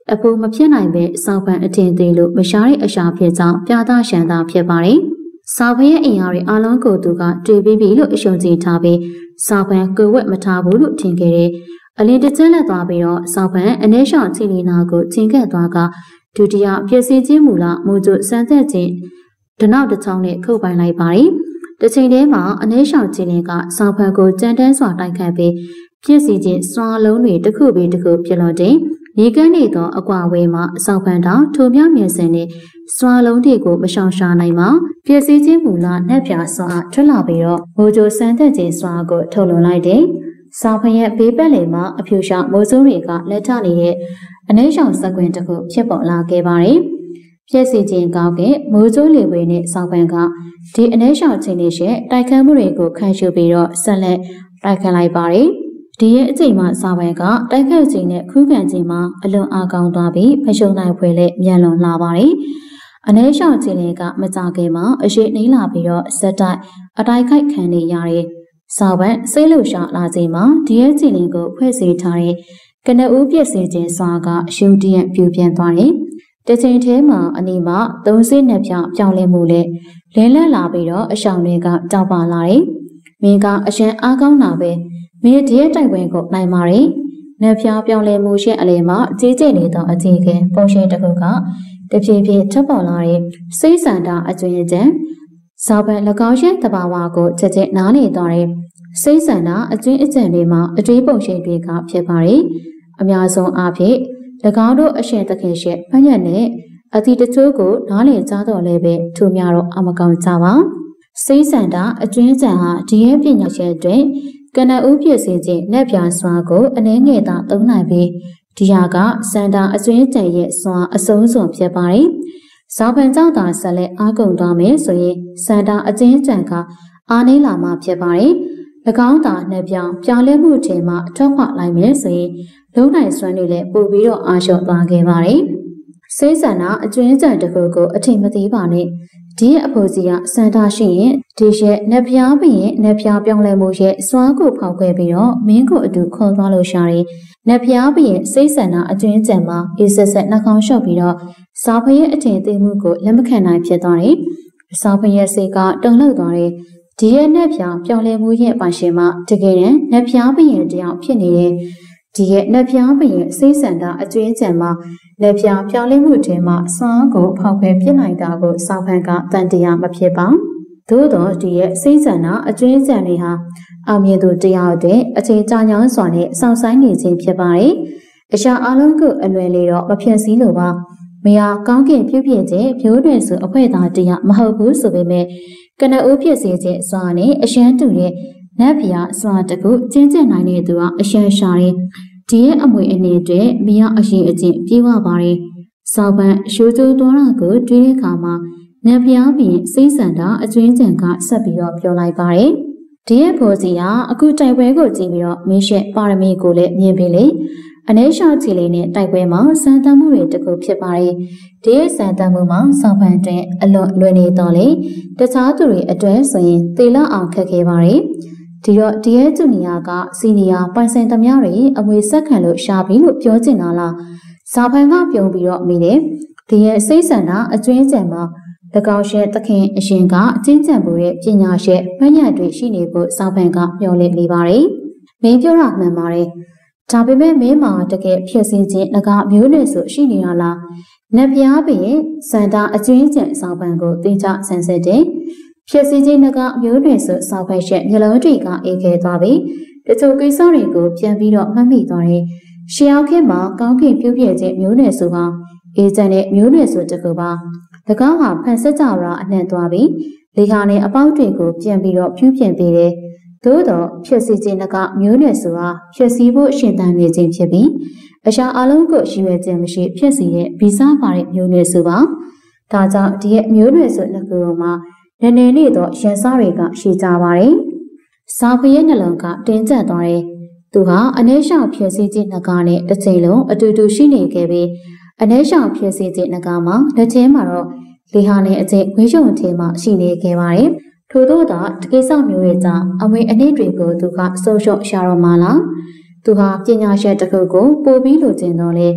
အဖို့မဖြစ်နိုင်ပဲစောက်ဖန်အထင်သေးလို့မရှားတဲ့အရှာဖြစ်ကြောင်းပြသရှမ်းသာဖြစ်ပါတယ်။စောက်ဖန်ရဲ့အင်အားတွေအလုံးကိုသူကတွေ့ပြီးပြီလို့အရှုံကြည်ထားပြီးစောက်ဖန်ကိုဝက်မထားဘူးလို့ထင်ခဲ့တယ်။အလင်းတစ်ချက်လက်သွားပြီးတော့စောက်ဖန်အနေရှောင်ချီလီနာကိုချင်းခတ်သွားကဒုတိယပြည့်စည်ခြင်းမူလားမို့ကျစမ်းသက်ခြင်းဒနောက်တစ်ချောင်းနဲ့ခုတ်ပိုင်လိုက်ပါတယ်။တစ်ချိန်တည်းမှာအနေရှောင်ချီလင်ကစောက်ဖန်ကိုကြမ်းတမ်းစွာတိုက်ခတ်ပြီးပြည့်စည်ခြင်းစွာလုံးတွေတစ်ခုပြီးတစ်ခုပြလို့တဲ့နေကန်းနေသောအကွာဝေးမှာစောက်ဖန်တောင်ထိုမြောက်မြင်စင်နဲ့စွာလုံးတွေကိုမရှောင်ရှာနိုင်မှာပြည့်စည်ခြင်းမူလားနှက်ပြစွာထွက်လာပြီးတော့မိုးကြိုစမ်းသက်ခြင်းစွာကိုထုတ်လွန်လိုက်တယ်။စောက်ဖန်ရဲ့ဘေးပတ်လည်မှာအဖြူရှောင်မိုးစိုးတွေကလက်ထနေတဲ့အနေရှောင်စကွင်တစ်ခုဖြစ်ပေါ်လာခဲ့ပါတယ်။ပြည့်စည်ခြင်းကောင်းကမိုးကြိုလေဝေးနဲ့စောက်ဖန်ကဒီအနေရှောင်ခြင်းလေးရဲ့တိုက်ခတ်မှုတွေကိုခံယူပြီးတော့ဆက်လက်တိုက်ခတ်လိုက်ပါတယ်။ဒီရဲ့အချိန်မှစောက်ဖန်ကတိုက်ခတ်ခြင်းနဲ့ခုခံခြင်းမှာအလွန်အားကောင်းသွားပြီးဖရှုံနိုင်ဖွယ်နဲ့မြန်လွန်လာပါတယ်။အနေရှောင်ခြင်းလေးကမကြခင်မှာအရှိနှိမ့်လာပြီးတော့စက်တိုက်အတိုက်ခိုက်ခံနေရတယ်။စောက်ဖန်စိတ်လှုပ်ရှားလာခြင်းမှာဒီရဲ့ခြင်းလေးကိုဖွဲ့စည်းထားတဲ့ကနဦးပြည့်စည်ခြင်းစွာကရှုတရက်ပြူပြန့်သွားတယ်။တစ်ချိန်ထဲမှာအနီမှာသုံးစိနှစ်ပြောင်းလဲမှုနဲ့လင်းလက်လာပြီးတော့အရှောင်တွေကတောက်ပါလာတယ်။မင်းကအရှမ်းအားကောင်းတာပဲမင်းဒီရဲ့တိုက်ပွဲကိုနိုင်ပါတယ်။နှစ်ပြောင်းလဲမှုရဲ့အလယ်မှာကြီးကျယ်နေသောအကြီးကပုံရှိတစ်ခုကတဖြည်းဖြည်းထပ်ပေါ်လာတဲ့စိတ်ဆန္ဒအကျွင်းကျန်ဇော်ပန်၎င်းရဲ့တဘာဝကိုချက်ချင်းနားနေသွားတဲ့စိတ်ဆန္ဒအကျွင်းအကျန်တွေမှာအတွေးပုံရှိတွေကဖြစ်ပါတယ်။အများဆုံးအားဖြင့်၎င်းတို့အရှင်သခင်ရဲ့ဖန်ရနဲ့အသည့်တချို့ကိုနားလည်ကြတော့လည်းပဲသူများတော့အမကောင်းကြပါစိတ်ဆန္ဒအကျွင်းကျန်ဟာဒီရဲ့ပညာရှင်တွေကနဦးပြည့်စင်ခြင်းနဲ့ပြစွာကိုအနှဲငယ်သာသုံးနိုင်ပြီးဒီဟာကစန္ဒာအကျွင်းကျန်ရဲ့စွာအဆုံးစွန်ဖြစ်ပါတယ်။ဇော်ဖန်ကြောင့်သာဆက်လက်အားကုန်သွားမယ်ဆိုရင်စန္ဒာအကျွင်းကျန်ကအားနေလာမှဖြစ်ပါတယ်။၎င်းသာနှစ်ပြောင်းပြောင်းလဲမှုချိန်မှာအထောက်ခွလိုက်မယ်ဆိုရင်လုံးနိုင်စွမ်းတွေလည်းပို့ပြီးတော့အားလျှော့သွားခဲ့ပါတယ်။စိတ်ဆန္ဒအကျွင်းကျန်တစ်ခုကိုအထင်မသေးပါနဲ့ဒီရဲ့အဖို့စီကစန္ဒာရှိရင်ဒီရဲ့နှက်ဖျားပြီးရင်နှက်ဖျားပြောင်းလဲမှုရဲ့စွမ်းကိုဖောက်ခွဲပြီးတော့မင်းကိုအတူခေါ်သွားလို့ရှာတယ်။နှက်ဖျားပြီးရင်စိတ်ဆန္ဒအကျွင်းကျန်မှာအေးဆက်ဆက်နှာခေါင်းလျှော့ပြီးတော့စာဖရဲ့အထင်သေးမှုကိုလက်မခံနိုင်ဖြစ်သွားတယ်။စာဖရဲ့စိတ်ကတုန်လှုပ်သွားတယ်။ဒီရဲ့နှက်ဖျားပြောင်းလဲမှုရဲ့ပါရှင်မှာတကယ်တမ်းနှက်ဖျားပြီးရင်တရားဖြစ်နေတဲ့ဒီရဲ့နှက်ဖျားပြီးရင်စိတ်ဆန္ဒအကျွင်းကျန်မှာလက်ပြပြောင်းလဲမှုတွေမှာစွမ်းကိုဖောက်ခွဲပြစ်နိုင်တာကိုစောက်ဖန်ကတန်တရားမဖြစ်ပါသို့တော့ဒီရဲ့စိတ်ဆန္ဒအကျွင်းကျန်တွေဟာအောင်မြင်သူတရားတဲ့အချိန်ကြာညောင်းစွာနဲ့စောင့်ဆိုင်နေခြင်းဖြစ်ပါတယ်အရာအလုံးကိုအလွယ်လေးတော့မဖြစ်စည်းလို့ပါမယားကောင်းကင်ပြုပြင်ခြင်းဖြိုးတွင်ဆိုအဖွဲသားတရားမဟုတ်ဘူးဆိုပေမဲ့ကနဦးဖြစ်စေခြင်းစွာနဲ့အရှမ်းတူတဲ့နတ်ဖျားစွာတကူကျင်းကျင်နိုင်တဲ့သူကအရှမ်းရှာတဲ့ဒီရဲ့အမွေအနေနဲ့မရအရှိအကျင့်ပြေးဝပါတယ်။စောက်ပန်းရှိုးကျိုးတော်တာကိုတွေးတဲ့အခါမှာနတ်ဖျားပြင်စိတ်ဆန္ဒအကျွင်းကျန်ကဆက်ပြီးတော့ပြောလိုက်ပါတယ်။ဒီရဲ့ဖို့စီကအခုတိုက်ပွဲကိုကြည့်ပြီးတော့မင်းရှက်ပါရမီကိုလည်းမြင်ပြီလေ။အနေရှောက်ချီလေးနဲ့တိုက်ပွဲမှာစံတမ်းမှုတွေတကူဖြစ်ပါတယ်။ဒီရဲ့စံတမ်းမှုမှာစောက်ပန်းတွင်အလွန်လွယ်နေတော့လေတခြားသူတွေအတွက်ဆိုရင်သေလောက်အောင်ခက်ခဲပါတယ်။ဒီတော့ဒီရဲ့ဂျူနီယာကစီနီယာပိုင်ဆိုင်သမားတွေအမွေဆက်ခံလို့ရှာပြီလို့ပြောချင်တာလားဇာဖန်ကပြုံးပြီးတော့မိတယ်ဒီရဲ့စိတ်ဆန္ဒအကျွင်းကျန်မှာ၎င်းရဲ့သခင်အရှင်ကအချင်းချန်မှုရဲ့ပညာရဲ့မှတ်ရတွေရှိနေဖို့ဇာဖန်ကမျှော်လင့်နေပါတယ်မင်းပြောတာမှန်ပါတယ်ဒါပေမဲ့မင်းမှာတကယ်ဖြစ်စင်းခြင်းငါမျိုးနွယ်ဆိုရှိနေရလားနတ်ပြားပင်စန္ဒာအကျွင်းကျန်ဇာဖန်ကိုသင်ချဆန်းစစ်တယ်ဖြစ်စီခြင်းကအမျိုးတွေဆိုစောက်ဖက်ရဲ့မျိုးလုံးတွေကအေးခဲသွားပြီးတချို့ကိစ္စတွေကိုပြန်ပြီးတော့မှတ်မိသွားတယ်။ရှေးအောင်ခေတ်မှာကောင်းကင်ပြုပြည့်ခြင်းမျိုးနွယ်ဆိုပါအေးချမ်းတဲ့မျိုးနွယ်ဆိုတကူပါ၎င်းဟာဖန်ဆက်ကြရာအနှံ့သွားပြီးလေဟာနဲ့အပေါက်တွေကိုပြန်ပြီးတော့ပြုပြင်ပေးတယ်။သို့တော့ဖြစ်စီခြင်းကမျိုးနွယ်ဆိုဟာဖြစ်စီဖို့ရှင်သန်နေခြင်းဖြစ်ပြီးအရှာအလုံးကိုရည်ရွယ်ခြင်းမရှိဖြစ်စီတဲ့ဗီဇပါတဲ့မျိုးနွယ်ဆိုပါဒါကြောင့်ဒီရဲ့မျိုးနွယ်ဆိုနှစ်ခုမှာနည်းနည်းလေးတော့ရန်စားတွေကရှိကြပါတယ်။ဇာဖရဲ့နှလုံးကတင်းကျပ်သွားတယ်။သူဟာအနေရှောင်ဖြစ်စီခြင်းနှကားနဲ့တစ်ချိန်လုံးအတူတူရှိနေခဲ့ပြီးအနေရှောင်ဖြစ်စီခြင်းနှကားမှာလက်ချင်းမှာတော့လေဟာနဲ့အကျိတ်ဝေးရုံထဲမှာရှိနေခဲ့ပါတယ်။ထို့သောတကိစ္စမျိုးတွေကြောင့်အမွေအနှစ်တွေကိုသူကဆုံးရှုံးရှာတော့မှလား။သူဟာပညာရှင်တစ်ခုကိုပို့ပြီးလိုချင်တော့လေ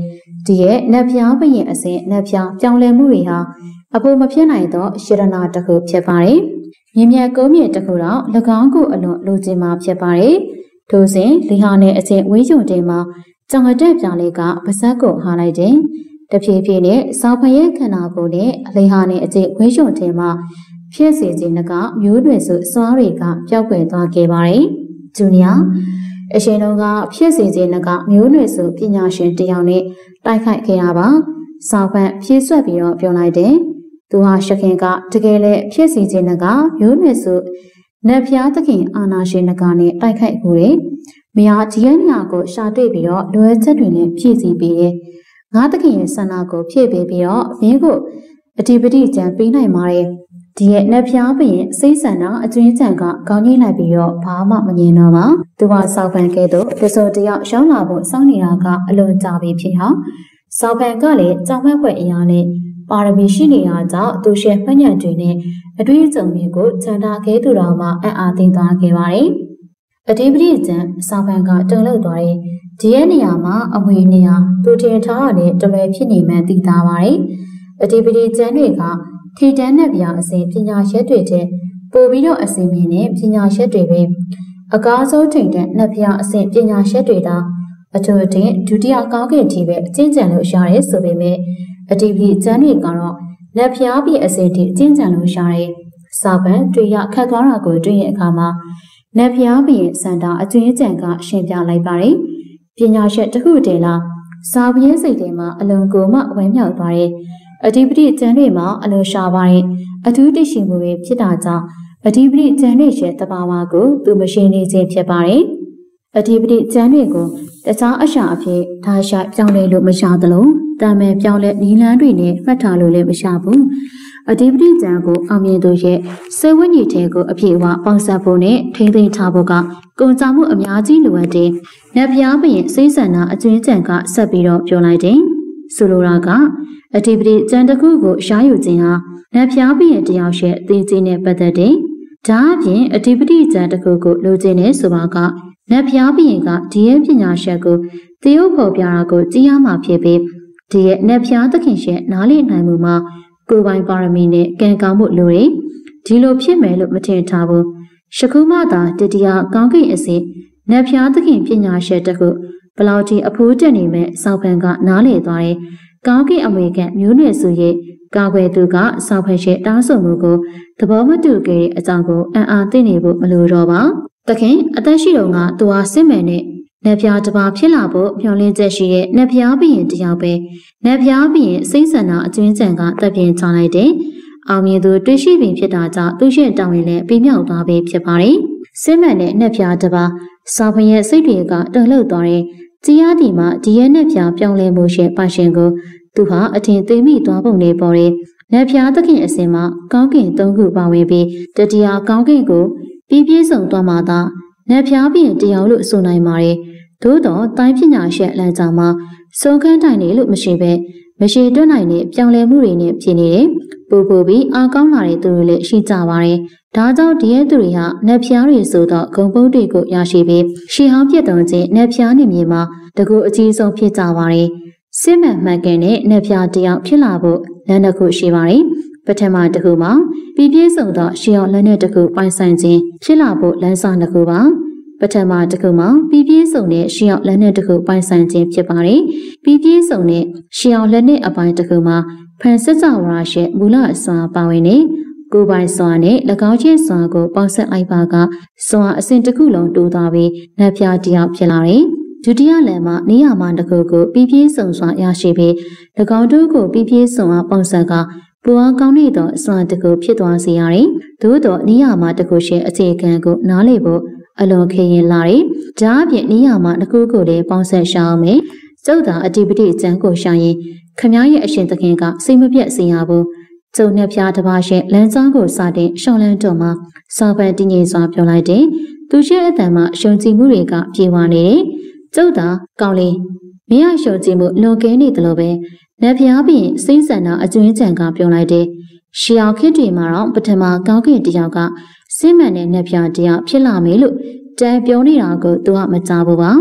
ဒီရဲ့နတ်ဖျားဘုရင်အစဉ်နတ်ဖျားပြောင်းလဲမှုတွေဟာအဖို့မဖြစ်နိုင်သောရှရဏတစ်ခုဖြစ်ပါတယ်။မြင်မြတ်ကုန်းမြင့်တစ်ခုတော့၎င်းကိုအလွန်လိုချင်မှာဖြစ်ပါတယ်။ထို့စဉ်လီဟာနဲ့အချင်းဝေးရုံတင်မှာကြောင်တက်ပြားလေးကပါဇက်ကိုဟာလိုက်တယ်။တဖြည်းဖြည်းနဲ့စောင်းဖရဲ့ခန္ဓာကိုယ်နဲ့လီဟာနဲ့အချင်းဝေးရုံတင်မှာဖြစ်စေခြင်းကမျိုးနွယ်စုစွားတွေကပျောက်ကွယ်သွားခဲ့ပါတယ်။ဂျူနီယာအရှင်တို့ကဖြစ်စေခြင်းကမျိုးနွယ်စုပညာရှင်တယောက်နဲ့တိုက်ခိုက်ခဲ့တာပါ။စောင်းဖဖြည့်ဆွက်ပြီးတော့ပြောလိုက်တယ်။သူဟာရှခင်ကတကယ်လည်းဖြစ်စေခြင်းကမျိုးနွယ်စုနတ်ဖျားသခင်အာနာရှင်ကနဲ့တိုက်ခိုက်မှုတွေမယားဒီရန်ညာကိုရှာတွေ့ပြီးတော့လွယ်ချက်တွေနဲ့ဖြည့်ဆည်းပေးတယ်။ငါသခင်ရဲ့ဆန္ဒကိုဖြည့်ပေးပြီးတော့မင်းကိုအဓိပတိကျန်ပေးနိုင်ပါတယ်။ဒီရဲ့နတ်ဖျားဘုရင်စိတ်ဆန္ဒအကျွင်းချံကကောင်းကြီးလိုက်ပြီးတော့ဘာမှမငြင်းတော့ပါ။သူကစောက်ဖန်ကဲ့သို့တစိုးတယောက်ရှောင်းလာဖို့စောင့်နေတာကအလွန်ကြာပြီဖြစ်ဟာ။စောက်ဖန်ကလည်းကြောင်မက်ွက်အရာနဲ့ပါရမီရှိနေတာကြောင့်သူရှယ်မှတ်ညံတွေနဲ့အတွေ့အကြုံတွေကိုချန်တာခဲ့သူတော်မှအံ့အားသင့်သွားခဲ့ပါတယ်။အဓိပတိကျန်စောက်ဖန်ကတုံ့လောက်သွားတယ်။ဒီရဲ့နေရာမှာအမွေနေရာသူထင်ထားတဲ့တလွယ်ဖြစ်နေမှန်းသိသားပါတယ်။အဓိပတိကျန်တွေကထီတန်းနဲ့ပြအစဉ်ပညာရက်တွေတဲ့ပို့ပြီးတော့အစဉ်မြင်တဲ့ပညာရက်တွေပဲအကားဆုံးထိန်တဲ့နှစ်ပြအစဉ်ပညာရက်တွေတောင်အထူးတင်ဒုတိယကောင်းကင်ထီပဲအကျဉ်းချံလို့ရှာရဲဆိုပေမဲ့အတိပတိကျမ်းတွေကတော့လက်ဖျားပြီးအစဉ်ထိအကျဉ်းချံလို့ရှာရဲစာပန်တွေ့ရခတ်သွားတာကိုတွေ့ရအခါမှာလက်ဖျားပြီးစန္ဒာအကျဉ်းချံကရှင်းပြလိုက်ပါတယ်ပညာရက်တစ်ခုတည်းလားစာပြင်းစိတ်ထဲမှာအလွန်ကိုမှဝဲမြောက်သွားတယ်အဓိပတိကျမ်းတွေမှာအလိုရှာပါတယ်အထူးသိရှိမှုတွေဖြစ်တာကြောင့်အဓိပတိကျမ်းတွေရဲ့တဘာဝကိုသူမရှိနေခြင်းဖြစ်ပါတယ်အဓိပတိကျမ်းတွေကိုတခြားအရာအဖြစ်ထားရှိပြောင်းလဲလို့မရှာသလိုတာမန်ပြောင်းလဲနီလန်းတွေနဲ့မှတ်ထားလို့လည်းမရှာဘူးအဓိပတိကျမ်းကိုအောင်မြင်သူရဲ့စေဝိညာဉ်ထဲကိုအပြည့်အဝပေါင်းစပ်ဖို့နဲ့ထိမ့်သိမ်းထားဖို့ကကုန်ကြမှုအများကြီးလိုအပ်တယ်နတ်ဖျားဘုရင်စိတ်ဆန္ဒအကျွင်းကျန်ကဆက်ပြီးတော့ပြောလိုက်တယ်ဆိုလိုတာကအဓိပတိကျမ်းတစ်ခုကိုရှားယူခြင်းဟာနတ်ဖျားဘုရင်တယောက်ရဲ့အသေးစိတ်နဲ့ပတ်သက်တယ်ဒါအပြင်အဓိပတိကျမ်းတစ်ခုကိုလိုချင်နေဆိုပါကနတ်ဖျားဘုရင်ကဒီရဲ့ပညာရှက်ကိုတရုပ်ဖော်ပြတာကိုကြည်ရမှာဖြစ်ပြီးဒီရဲ့နတ်ဖျားသခင်ရဲ့နားလည်နိုင်မှုမှာကိုယ်ပိုင်ပါရမီနဲ့ကံကောင်းမှုလိုတယ်ဒီလိုဖြစ်မယ်လို့မထင်ထားဘူးရှခုမှသာတတိယကောင်းကင်အစစ်နတ်ဖျားသခင်ပညာရှက်တစ်ခုဘလောက်ထိအဖိုးတက်နေမဲ့စောက်ဖန်ကနားလည်သွားတယ်ကောင်းကင်အမွေခံမျိုးနွယ်စုရဲ့ကာကွယ်သူကစောက်ဖက်ရဲ့တောင်းဆိုမှုကိုသဘောမတူခဲ့တဲ့အကြောင်းကိုအံ့အားသင့်နေဖို့မလိုတော့ပါ။သခင်အသက်ရှိတော့ကသူဟာစစ်မှန်တဲ့နတ်ဖျားတစ်ပါးဖြစ်လာဖို့မျှော်လင့်ချက်ရှိတဲ့နတ်ဖျားဘုရင်တယောက်ပဲနတ်ဖျားဘုရင်စိတ်ဆန္ဒအကျွင်းချံကတပ်ပြင်းချလိုက်တယ်။အောင်မြင်သူတွေ့ရှိပင်ဖြစ်တာကြောင့်သူရဲ့တောင်းရင်လည်းပြမြောက်သွားပြီဖြစ်ပါတယ်။စစ်မှန်တဲ့နတ်ဖျားတစ်ပါးစောက်ဖက်ရဲ့စိတ်တွေကတုန်လှုပ်သွားတယ်။ကြည်ရသည်မှာဒီရဲ့နတ်ဖျားပြောင်းလဲမှုရဲ့ပါရှင်ကိုသူဟာအထင်သေးမိသွားပုံလေးပေါ်တယ်။နတ်ဖျားသခင်အစဉ်မှာကောင်းကင်၃ခုပါဝင်ပြီးတတိယကောင်းကင်ကိုပြည့်စုံသွားမှသာနတ်ဖျားပြင်တရားလို့ဆိုနိုင်ပါတယ်။သို့တော့တိုင်းပညာရှင်လမ်းကြောင်းမှာစုံခန်းတိုင်နေလို့မရှိပဲမရှိတွက်နိုင်တဲ့ပြောင်းလဲမှုတွေနဲ့ဖြစ်နေတယ်။ပို့ပြီးအားကောင်းလာတဲ့သူတွေလည်းရှိကြပါတယ်။ဒါကြောင့်ဒီရဲ့သူတွေဟာနတ်ဖျားတွေဆိုတော့ဂုံပုတ်တွေကိုရရှိပြီးရှေးဟောင်းပြတ်သွန်းခြင်းနတ်ဖျားနေမြေမှာတကူအကြီးဆုံးဖြစ်ကြပါတယ်။စစ်မှန်မှန်ကန်တဲ့နတ်ဖျားတယောက်ဖြစ်လာဖို့လမ်းတစ်ခုရှိပါတယ်။ပထမတစ်ခုမှာပြည့်စုံသောရှေးအောင်လက်နက်တစ်ခုပိုင်ဆိုင်ခြင်းဖြစ်လာဖို့လမ်းစာတစ်ခုပါပထမတစ်ခုမှာပြည့်စုံတဲ့ရှေးအောင်လက်နက်တစ်ခုပိုင်ဆိုင်ခြင်းဖြစ်ပါတယ်ပြည့်စုံတဲ့ရှေးအောင်လက်နက်အပိုင်းတစ်ခုမှာဖန်ဆက်ကြဝါရှက်မူလအစွာပါဝင်နေကိုယ်ပိုင်စွာနဲ့၎င်းချင်းစွာကိုပေါင်းစပ်လိုက်ပါကစွာအစဉ်တစ်ခုလုံးတိုးသွားပြီးနတ်ဖျားတယောက်ဖြစ်လာတယ်ဒုတိယလမ်းမှာနေရာမှတစ်ခုကိုပြည့်စုံစွာရရှိပြီး၎င်းတို့ကိုပြည့်စုံအောင်ပေါင်းစပ်ကပူအားကောင်းနေသောအစွမ်းတစ်ခုဖြစ်သွားစေရတယ်။သို့တော့နေရာမှာတစ်ခုရှိအခြေခံကိုနားလည်ဖို့အလွန်ခေရင်လာတယ်။ဒါအပြင်နေရာမှာတစ်ခုကိုလည်းပေါင်းဆက်ရှာအောင်မယ်။ကျုပ်သာအတိပတိအကျမ်းကိုရှာရင်ခမည်းရဲ့အရှင်သခင်ကစိတ်မပြတ်စေရဘူး။ကျုံနှစ်ဖျားတစ်ပါးရှိလမ်းကြောင်းကိုစတဲ့ရှောင်းလန်းတော်မှာစာပန်တည်ငြိမ်စွာပြောလိုက်တယ်။သူရှိတဲ့အတန်မှာရှုံကြည်မှုတွေကပြေဝနေတယ်။ကျုပ်သာကောင်းလေမင်းရရှုံကြည်မှုလွန်ကဲနေတယ်လို့ပဲနတ်ဖျားပြင်စိမ့်ဆန္ဒအကျွင်းချံကပြောလိုက်တယ်။ရှီအောင်ခေတ်တွေမှာတော့ပထမကောင်းကင်တယောက်ကစိမ့်မှန်တဲ့နတ်ဖျားတယောက်ဖြစ်လာမယ်လို့တန်ပြောနေတာကိုသူကမကြားဘူးပါ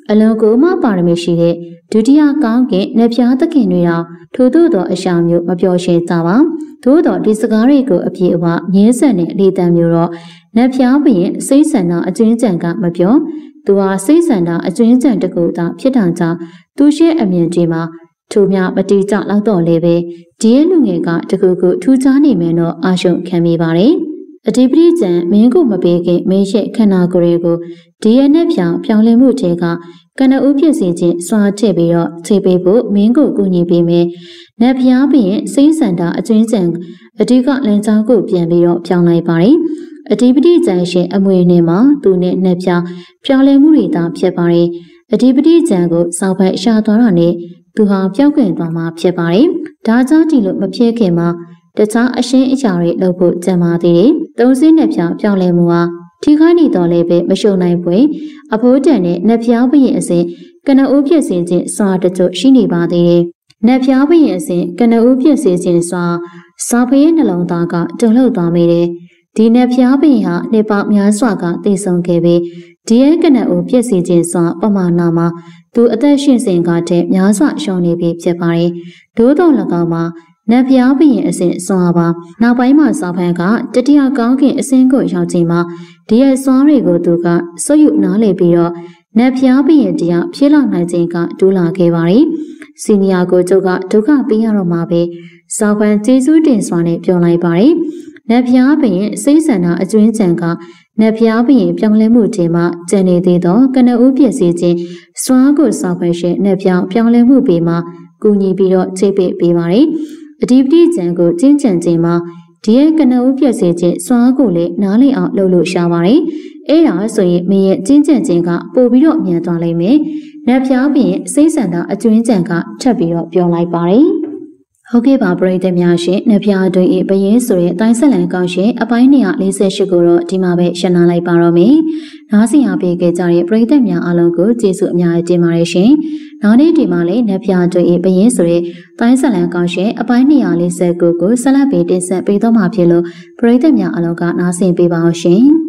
အလွန်ကိုမှပါရမီရှိတဲ့ဒုတိယကောင်းကင်နတ်ဖျားသခင်တွေတော့ထို့သို့သောအရှာမျိုးမပြောရှင်းကြပါသို့တော့ဒီစကားတွေကိုအပြည့်အဝငင်းဆက်တဲ့လေတံမျိုးတော့နတ်ဖျားဘရင်စိတ်ဆန္ဒအကျွင်းကြံကမပြောသူဟာစိတ်ဆန္ဒအကျွင်းကြံတကူသာဖြစ်တာကြောင့်သူရှိအမြင်ကြီးမှာထို့မြမတိကျလောက်တော့လေပဲဒီရဲ့လူငယ်ကတကူကူထူးခြားနေမယ်တော့အာရှုံခံမိပါတယ်အဓိပတိကျန်မင်းကိုမပေးခင်မင်းရဲ့ခန္ဓာကိုယ်ကိုဒီရဲ့နဲ့ပြောင်းလဲမှုတွေကကနဦးဖြစ်စီခြင်းစွာထည့်ပြီးတော့ချိန်ပေးဖို့မင်းကိုကူညီပေးမယ်။နတ်ဖျားပြီးရင်စိတ်ဆန္ဒအကျွင်းကြံအဓိကလမ်းကြောင်းကိုပြန်ပြီးတော့ပြောင်းလိုက်ပါတယ်။အဓိပတိကျန်ရှင်အမွေနဲ့မှာသူနဲ့နတ်ဖျားပြောင်းလဲမှုတွေသာဖြစ်ပါတယ်။အဓိပတိကျန်ကိုစောက်ဖက်ရှာသွားတာနဲ့သူဟာပြောင်းကွယ်သွားမှာဖြစ်ပါတယ်။ဒါကြောင့်ဒီလိုမဖြစ်ခင်မှာတခြားအရှင်းအရာတွေလုပ်ဖို့ကြံပါသေးတယ်။သုံးစင်းနဲ့ပြောင်းလဲမှုဟာထိခိုက်နေတော်လည်းပဲမရှုံနိုင်ပွဲအဖိုးတန်နဲ့နတ်ဖျားဘရင်အစဉ်ကနဦးဖြစ်စေခြင်းစွာတချို့ရှိနေပါသေးတယ်။နတ်ဖျားဘရင်အစဉ်ကနဦးဖြစ်စေခြင်းစွာစာဖရဲ့နှလုံးသားကတုန်လှုပ်သွားမိတယ်။ဒီနတ်ဖျားဘရင်ဟာနေပေါများစွာကတည်ဆုံခဲ့ပြီးဒီရဲ့ကနဦးဖြစ်စေခြင်းစွာပမာဏမှာသူအသက်ရှင်စဉ်ကတည်းများစွာရှောင်နေပြီဖြစ်ပါတယ်။ဒို့တော်၎င်းမှာနတ်ဖျားဘရင်အစဉ်စွာပါနောက်ပိုင်းမှာစာဖန်ကတတိယကောင်းကင်အစဉ်ကိုရောက်ချိန်မှာဒီရဲ့စွာတွေကိုသူကဆွတ်ယူနားလေပြီးတော့နတ်ဖျားဘရင်တရားဖြစ်လာနိုင်ခြင်းကဒူးလာခဲ့ပါတယ်။စီနီယာကိုကျုပ်ကဒုက္ခပေးရတော့မှာပဲစာဖန်ကျေးဇူးတင်စွာနဲ့ပြောလိုက်ပါတယ်။နတ်ဖျားဘရင်စိတ်ဆန္ဒအကျွင်းကြံကနတ်ဖျားဘရင်ပြောင်းလဲမှုတင်မှကျန်နေသေးသောကနဦးပြည့်စည်ခြင်းစွာကိုစာဖန်ရှင်နတ်ဖျားပြောင်းလဲမှုပေမှာကူညီပြီးတော့ချိတ်ပိတ်ပေးပါတယ်။အဓိပတိကျန်ကိုကျင့်ကြံခြင်းမှာဒီရဲ့ကနဦးပြည့်စည်ခြင်းစွာကိုလည်းနားလည်အောင်လုပ်လို့ရှာပါတယ်။အဲ့ဒါဆိုရင်မင်းရဲ့ကျင့်ကြံခြင်းကပို့ပြီးတော့မြန်သွားလိမ့်မယ်။နတ်ဖျားဘရင်စိတ်ဆန္ဒအကျွင်းကြံကထပ်ပြီးတော့ပြောလိုက်ပါတယ်။ဟုတ်ကဲ့ပါပရိသတ်များရှင်နတ်ဖျားအတွင်းဘရင်ဆိုတဲ့အတိုင်းဆက်လန်ကောင်းရှင်အပိုင်း148ကိုတော့ဒီမှာပဲရှင်းနာလိုက်ပါတော့မယ်။နားဆင်အားပေးခဲ့ကြတဲ့ပရိသတ်များအားလုံးကိုကျေးဇူးအများကြီးတင်ပါတယ်ရှင်။နောက်နေ့ဒီမှာလည်းနတ်ဖျားအတွင်းဘရင်ဆိုတဲ့တိုင်းဆက်လန်ကောင်းရှင်အပိုင်း149ကိုဆက်လက်ပြီးတင်ဆက်ပေးတော့မှာဖြစ်လို့ပရိသတ်များအားလုံးကနားဆင်ပေးပါအောင်ရှင်။